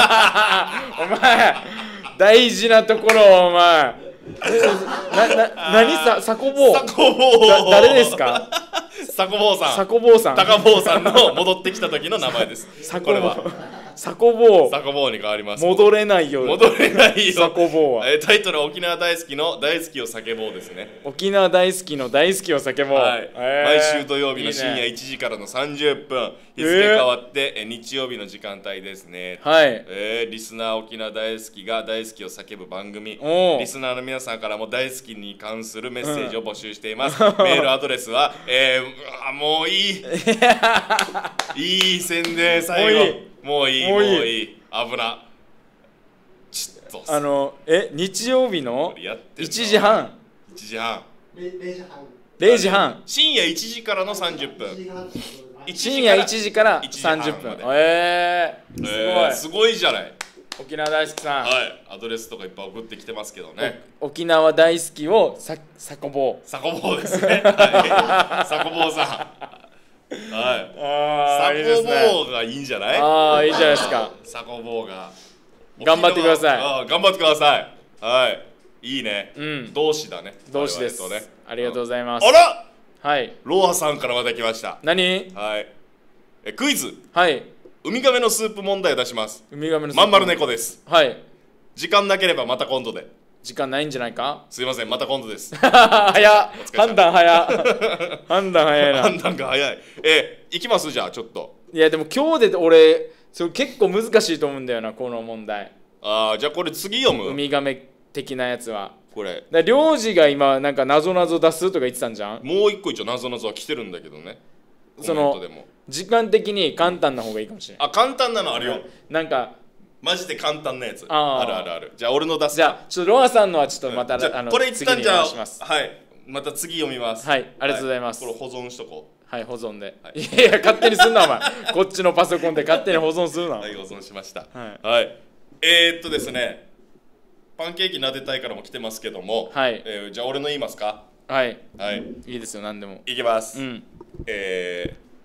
大事なところお前なな何さサコボーサコボーだ誰ですか？ サコボーさんサコボーさん高坊さんの戻ってきた時の名前です。 サコボこれはーサコボーサコボーに変わります。 戻れないよ戻れないよ。 サコボーはえータイトルは沖縄大好きの大好きを叫ぼうですね。 沖縄大好きの大好きを叫ぼう、 はい、 えー毎週土曜日の深夜いいねいちじからのさんじゅっぷん、日付変わって、えー日曜日の時間帯ですね。 はいえーリスナー沖縄大好きが大好きを叫ぶ番組。 おーリスナーの皆さんからも大好きに関するメッセージを募集しています。メールアドレスは、えー、うわもういいいい宣伝最後もういいもういいもういい危なちょっとあのえ日曜日のやってんのいちじはんいちじはんれいじはんれいじはん深夜いちじからのさんじゅっぷんいちじはん深夜いちじからいちじはんさんじゅっぷんまでえー、すごい、 えーすごいじゃない。 沖縄大好きさん、 はい、アドレスとかいっぱい送ってきてますけどね。 お沖縄大好きをさ叫ぼうサコボーですね。はい、サコボーさん。はい。 ああいいですサコねボーがいいんじゃない？ ああいいじゃないですかサコボーが。 頑張ってくださいあー頑張ってください。はい。いいね。 うん動詞だね。 同志です、 我々とねありがとうございますあら、 はいロアさんからまた来ました。 何はい。えクイズ。 はいウミガメのスープ問題を出します。 ウミガメのまんまる猫です。 はい時間なければまた今度で。 時間ないんじゃないかすいません、また今度です。 早っ疲れ様判断早っ判断早いな判断が早い。えー、行きますじゃあちょっと。 いやでも今日で俺それ結構難しいと思うんだよなこの問題ああ、じゃあこれ次読む。 ウミガメ的なやつはこれ。 だから領事が今なんか謎々出すとか言ってたんじゃんもう一個一応謎々は来てるんだけどね。 そのコメントでも。 時間的に簡単な方がいいかもしれないあ、簡単なのあるよ。 なんかマジで簡単なやつ。 あーあるあるある。じゃあ俺の出す。 じゃあちょっとロアさんのはちょっとまた、 じゃああのこれ一旦次じゃあに回しますはい。また次読みます。 はいありがとうございますはこれ保存しとこはい保存で、 はいい、や勝手にすんなお前こっちのパソコンで勝手に保存するな、 う。はい、保存しました。 はいはい。えー、っとですね。パンケーキ撫でたいからも来てますけども。 はいえーじゃあ俺の言いますか。 はいはい。 いいですよ何でもいきます。 うんえー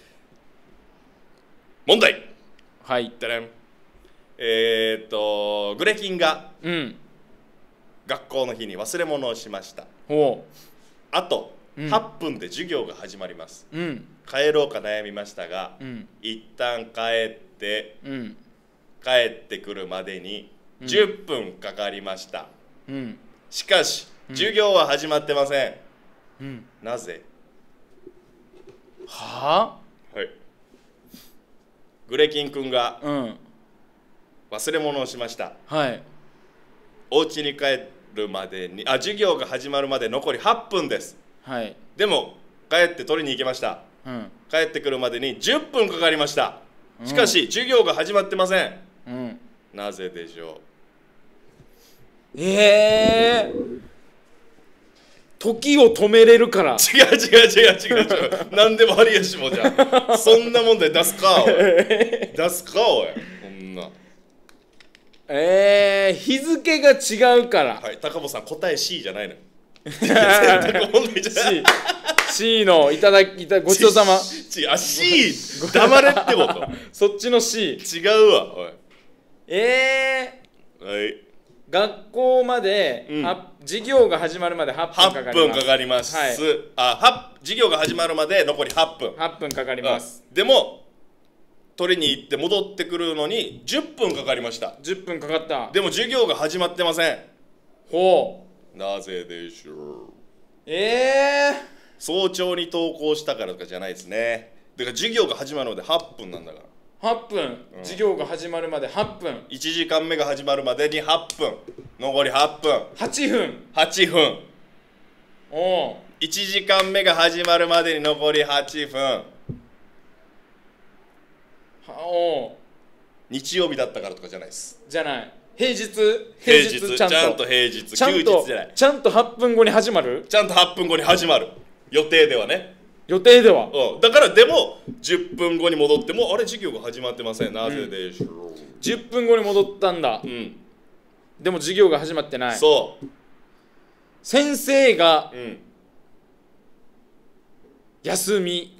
問題。 はいでねんえー、っとグレキンがうん学校の日に忘れ物をしました。 ほあとうんはっぷんで授業が始まります。 ううん帰ろうか悩みましたが、 うん一旦帰ってうん帰ってくるまでにじゅっぷんかかりました。 うんしかし授業は始まってません。 うんなぜ？ ははい。グレキン君があうん忘れ物をしました。 はいお家に帰るまでにあ授業が始まるまで残りはっぷんです。 はいでも帰って取りに行きました。 うん帰ってくるまでにじゅっぷんかかりました。しかし授業が始まってません。 うんなぜでしょええー、時を止めれるからう。違う違う違う違う違う。何でもありやしもじゃん。そんな問題出すかおい。出すかおい。こんな。 えー、日付が違うから、 はい、高本さん答え C じゃないの。選択問題じゃない。 C, C のいただきいたごちそうさまちあ C 黙れってことそっちの C 違うわおい。 えー、 はい。 学校まで、 うんは授業が始まるまではっぷんかか 8 ります分かかります。 はいあは授業が始まるまで残りはっぷん。 はっぷんかかりますでも取りに行って戻ってくるのにじゅっぷんかかりました。 じゅっぷんかかったでも授業が始まってません。 ほうなぜでしょう。 え早朝に登校したからとかじゃないですね。だから授業が始まるのではっぷんなんだから。 ー、はっぷん、授業が始まるまではっぷんいちじかんめが始まるまでにはっぷん。残りはっぷん。 はちふんはちふん。 おういちじかんめが始まるまでに残りはちふん。 はおう日曜日だったからとかじゃないです。 じゃない平日平日ちゃんとちゃんと平日ちゃん休と日じゃない。 ちゃんとはっぷんごに始まるちゃんとはっぷんごに始まる予定ではね。 予定ではうん、だからでもじゅっぷんごに戻ってもあれ授業が始まってません。なぜでしょう。 じゅっぷんごに戻ったんだうん、 でも授業が始まってないそう先生がうん休み。 違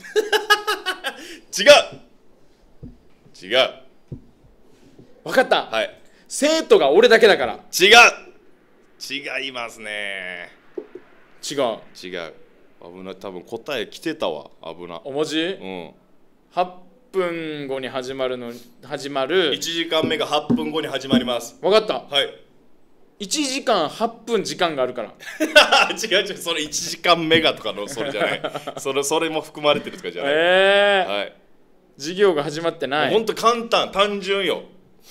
う違う分かった、 はい生徒が俺だけだから。 違う違いますね。 違う違う危ない。多分答え来てたわ。危な。 お文字、 うん、 はっぷんごに始まるの始まるいちじかんめがはっぷんごに始まります。 分かった。 はいいちじかんはっぷん時間があるから。 違う違うそれいちじかんめがとかのそれじゃないそれそれも含まれてるとかじゃない。 えー、 はい、 授業が始まってない。 ほんと簡単単純よ。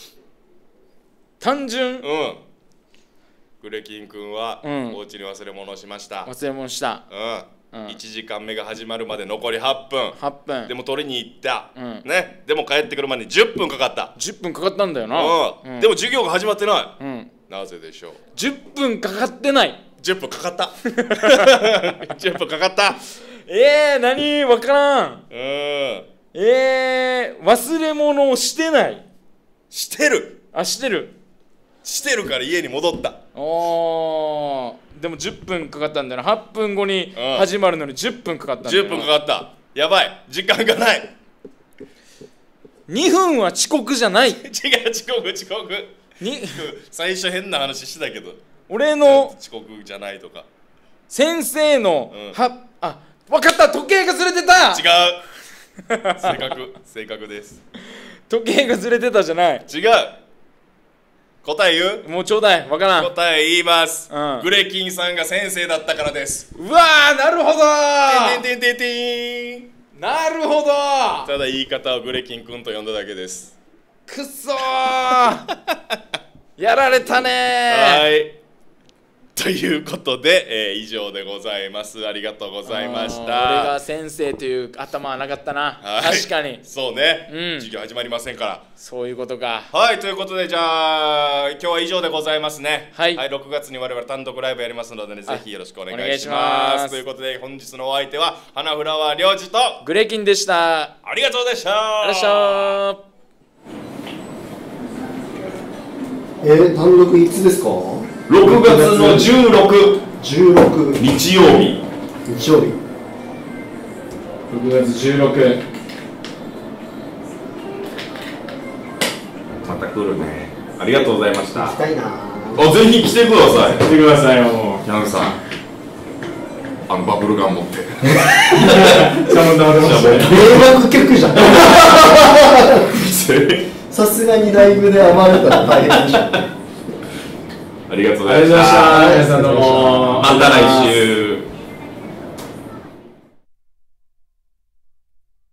単純。 うんグレキン君は、うん、お家に忘れ物をしました。 忘れ物した。 うん、うん、いちじかんめが始まるまで残りはっぷん。 はっぷんでも取りに行った、 うん、 ね。でも帰ってくるまでにじゅっぷんかかった。 じゅっぷんかかったんだよな。 うん、うん、でも授業が始まってない、うん、なぜでしょう。 じゅっぷんかかってない。 じゅっぷんかかったじゅっぷんかかった。 えー、何わからん。 うんえー、忘れ物をしてない。 してる。 あ、してるしてるから家に戻った。 おー、でもじゅっぷんかかったんだよな。はっぷんごに始まるのにじゅっぷんかかったんだよな。 じゅっぷんかかった。やばい時間がない。 にふんは遅刻じゃない。違う遅刻遅刻に最初変な話してたけど俺の遅刻じゃないとか先生の、 うん、 はあ分かった。時計がずれてた。 違う正確正確です。 時計がずれてたじゃない。 違う答え言う。 もうちょうだい。わからん。 答え言います、 うん、 グレキンさんが先生だったからです。 うわーなるほど。 てんてんてんてんてん。 なるほど。 ただ言い方をグレキン君と呼んだだけです。 くっそーやられたねー。 はいということで、えー、以上でございます。ありがとうございました。 俺が先生という頭はなかったな、はい、確かにそうね、 うん、 授業始まりませんから。 そういうことか。 はいということでじゃあ今日は以上でございますね。 はい、 はい、ろくがつに我々単独ライブやりますので、ね、ぜひよろしくお願いします。ということで本日のお相手は花フラワー領事とグレキンでした。 ありがとうでした。 ありがとうございました。 えー、単独いつですか？ ろくがつのじゅうろく、 じゅうろく日曜日。 日曜日。 ろくがつじゅうろく。また来るね。ありがとうございました。 行きたいな。 あ、ぜひ来てください。来てくださいよ。もうキャンさん。あのバブルガン持って。シャボン玉出ましたね。 迷惑客じゃん。さすがにライブで暴れたら大変でしょ。 ありがとうございました。皆さんどうも。また来週。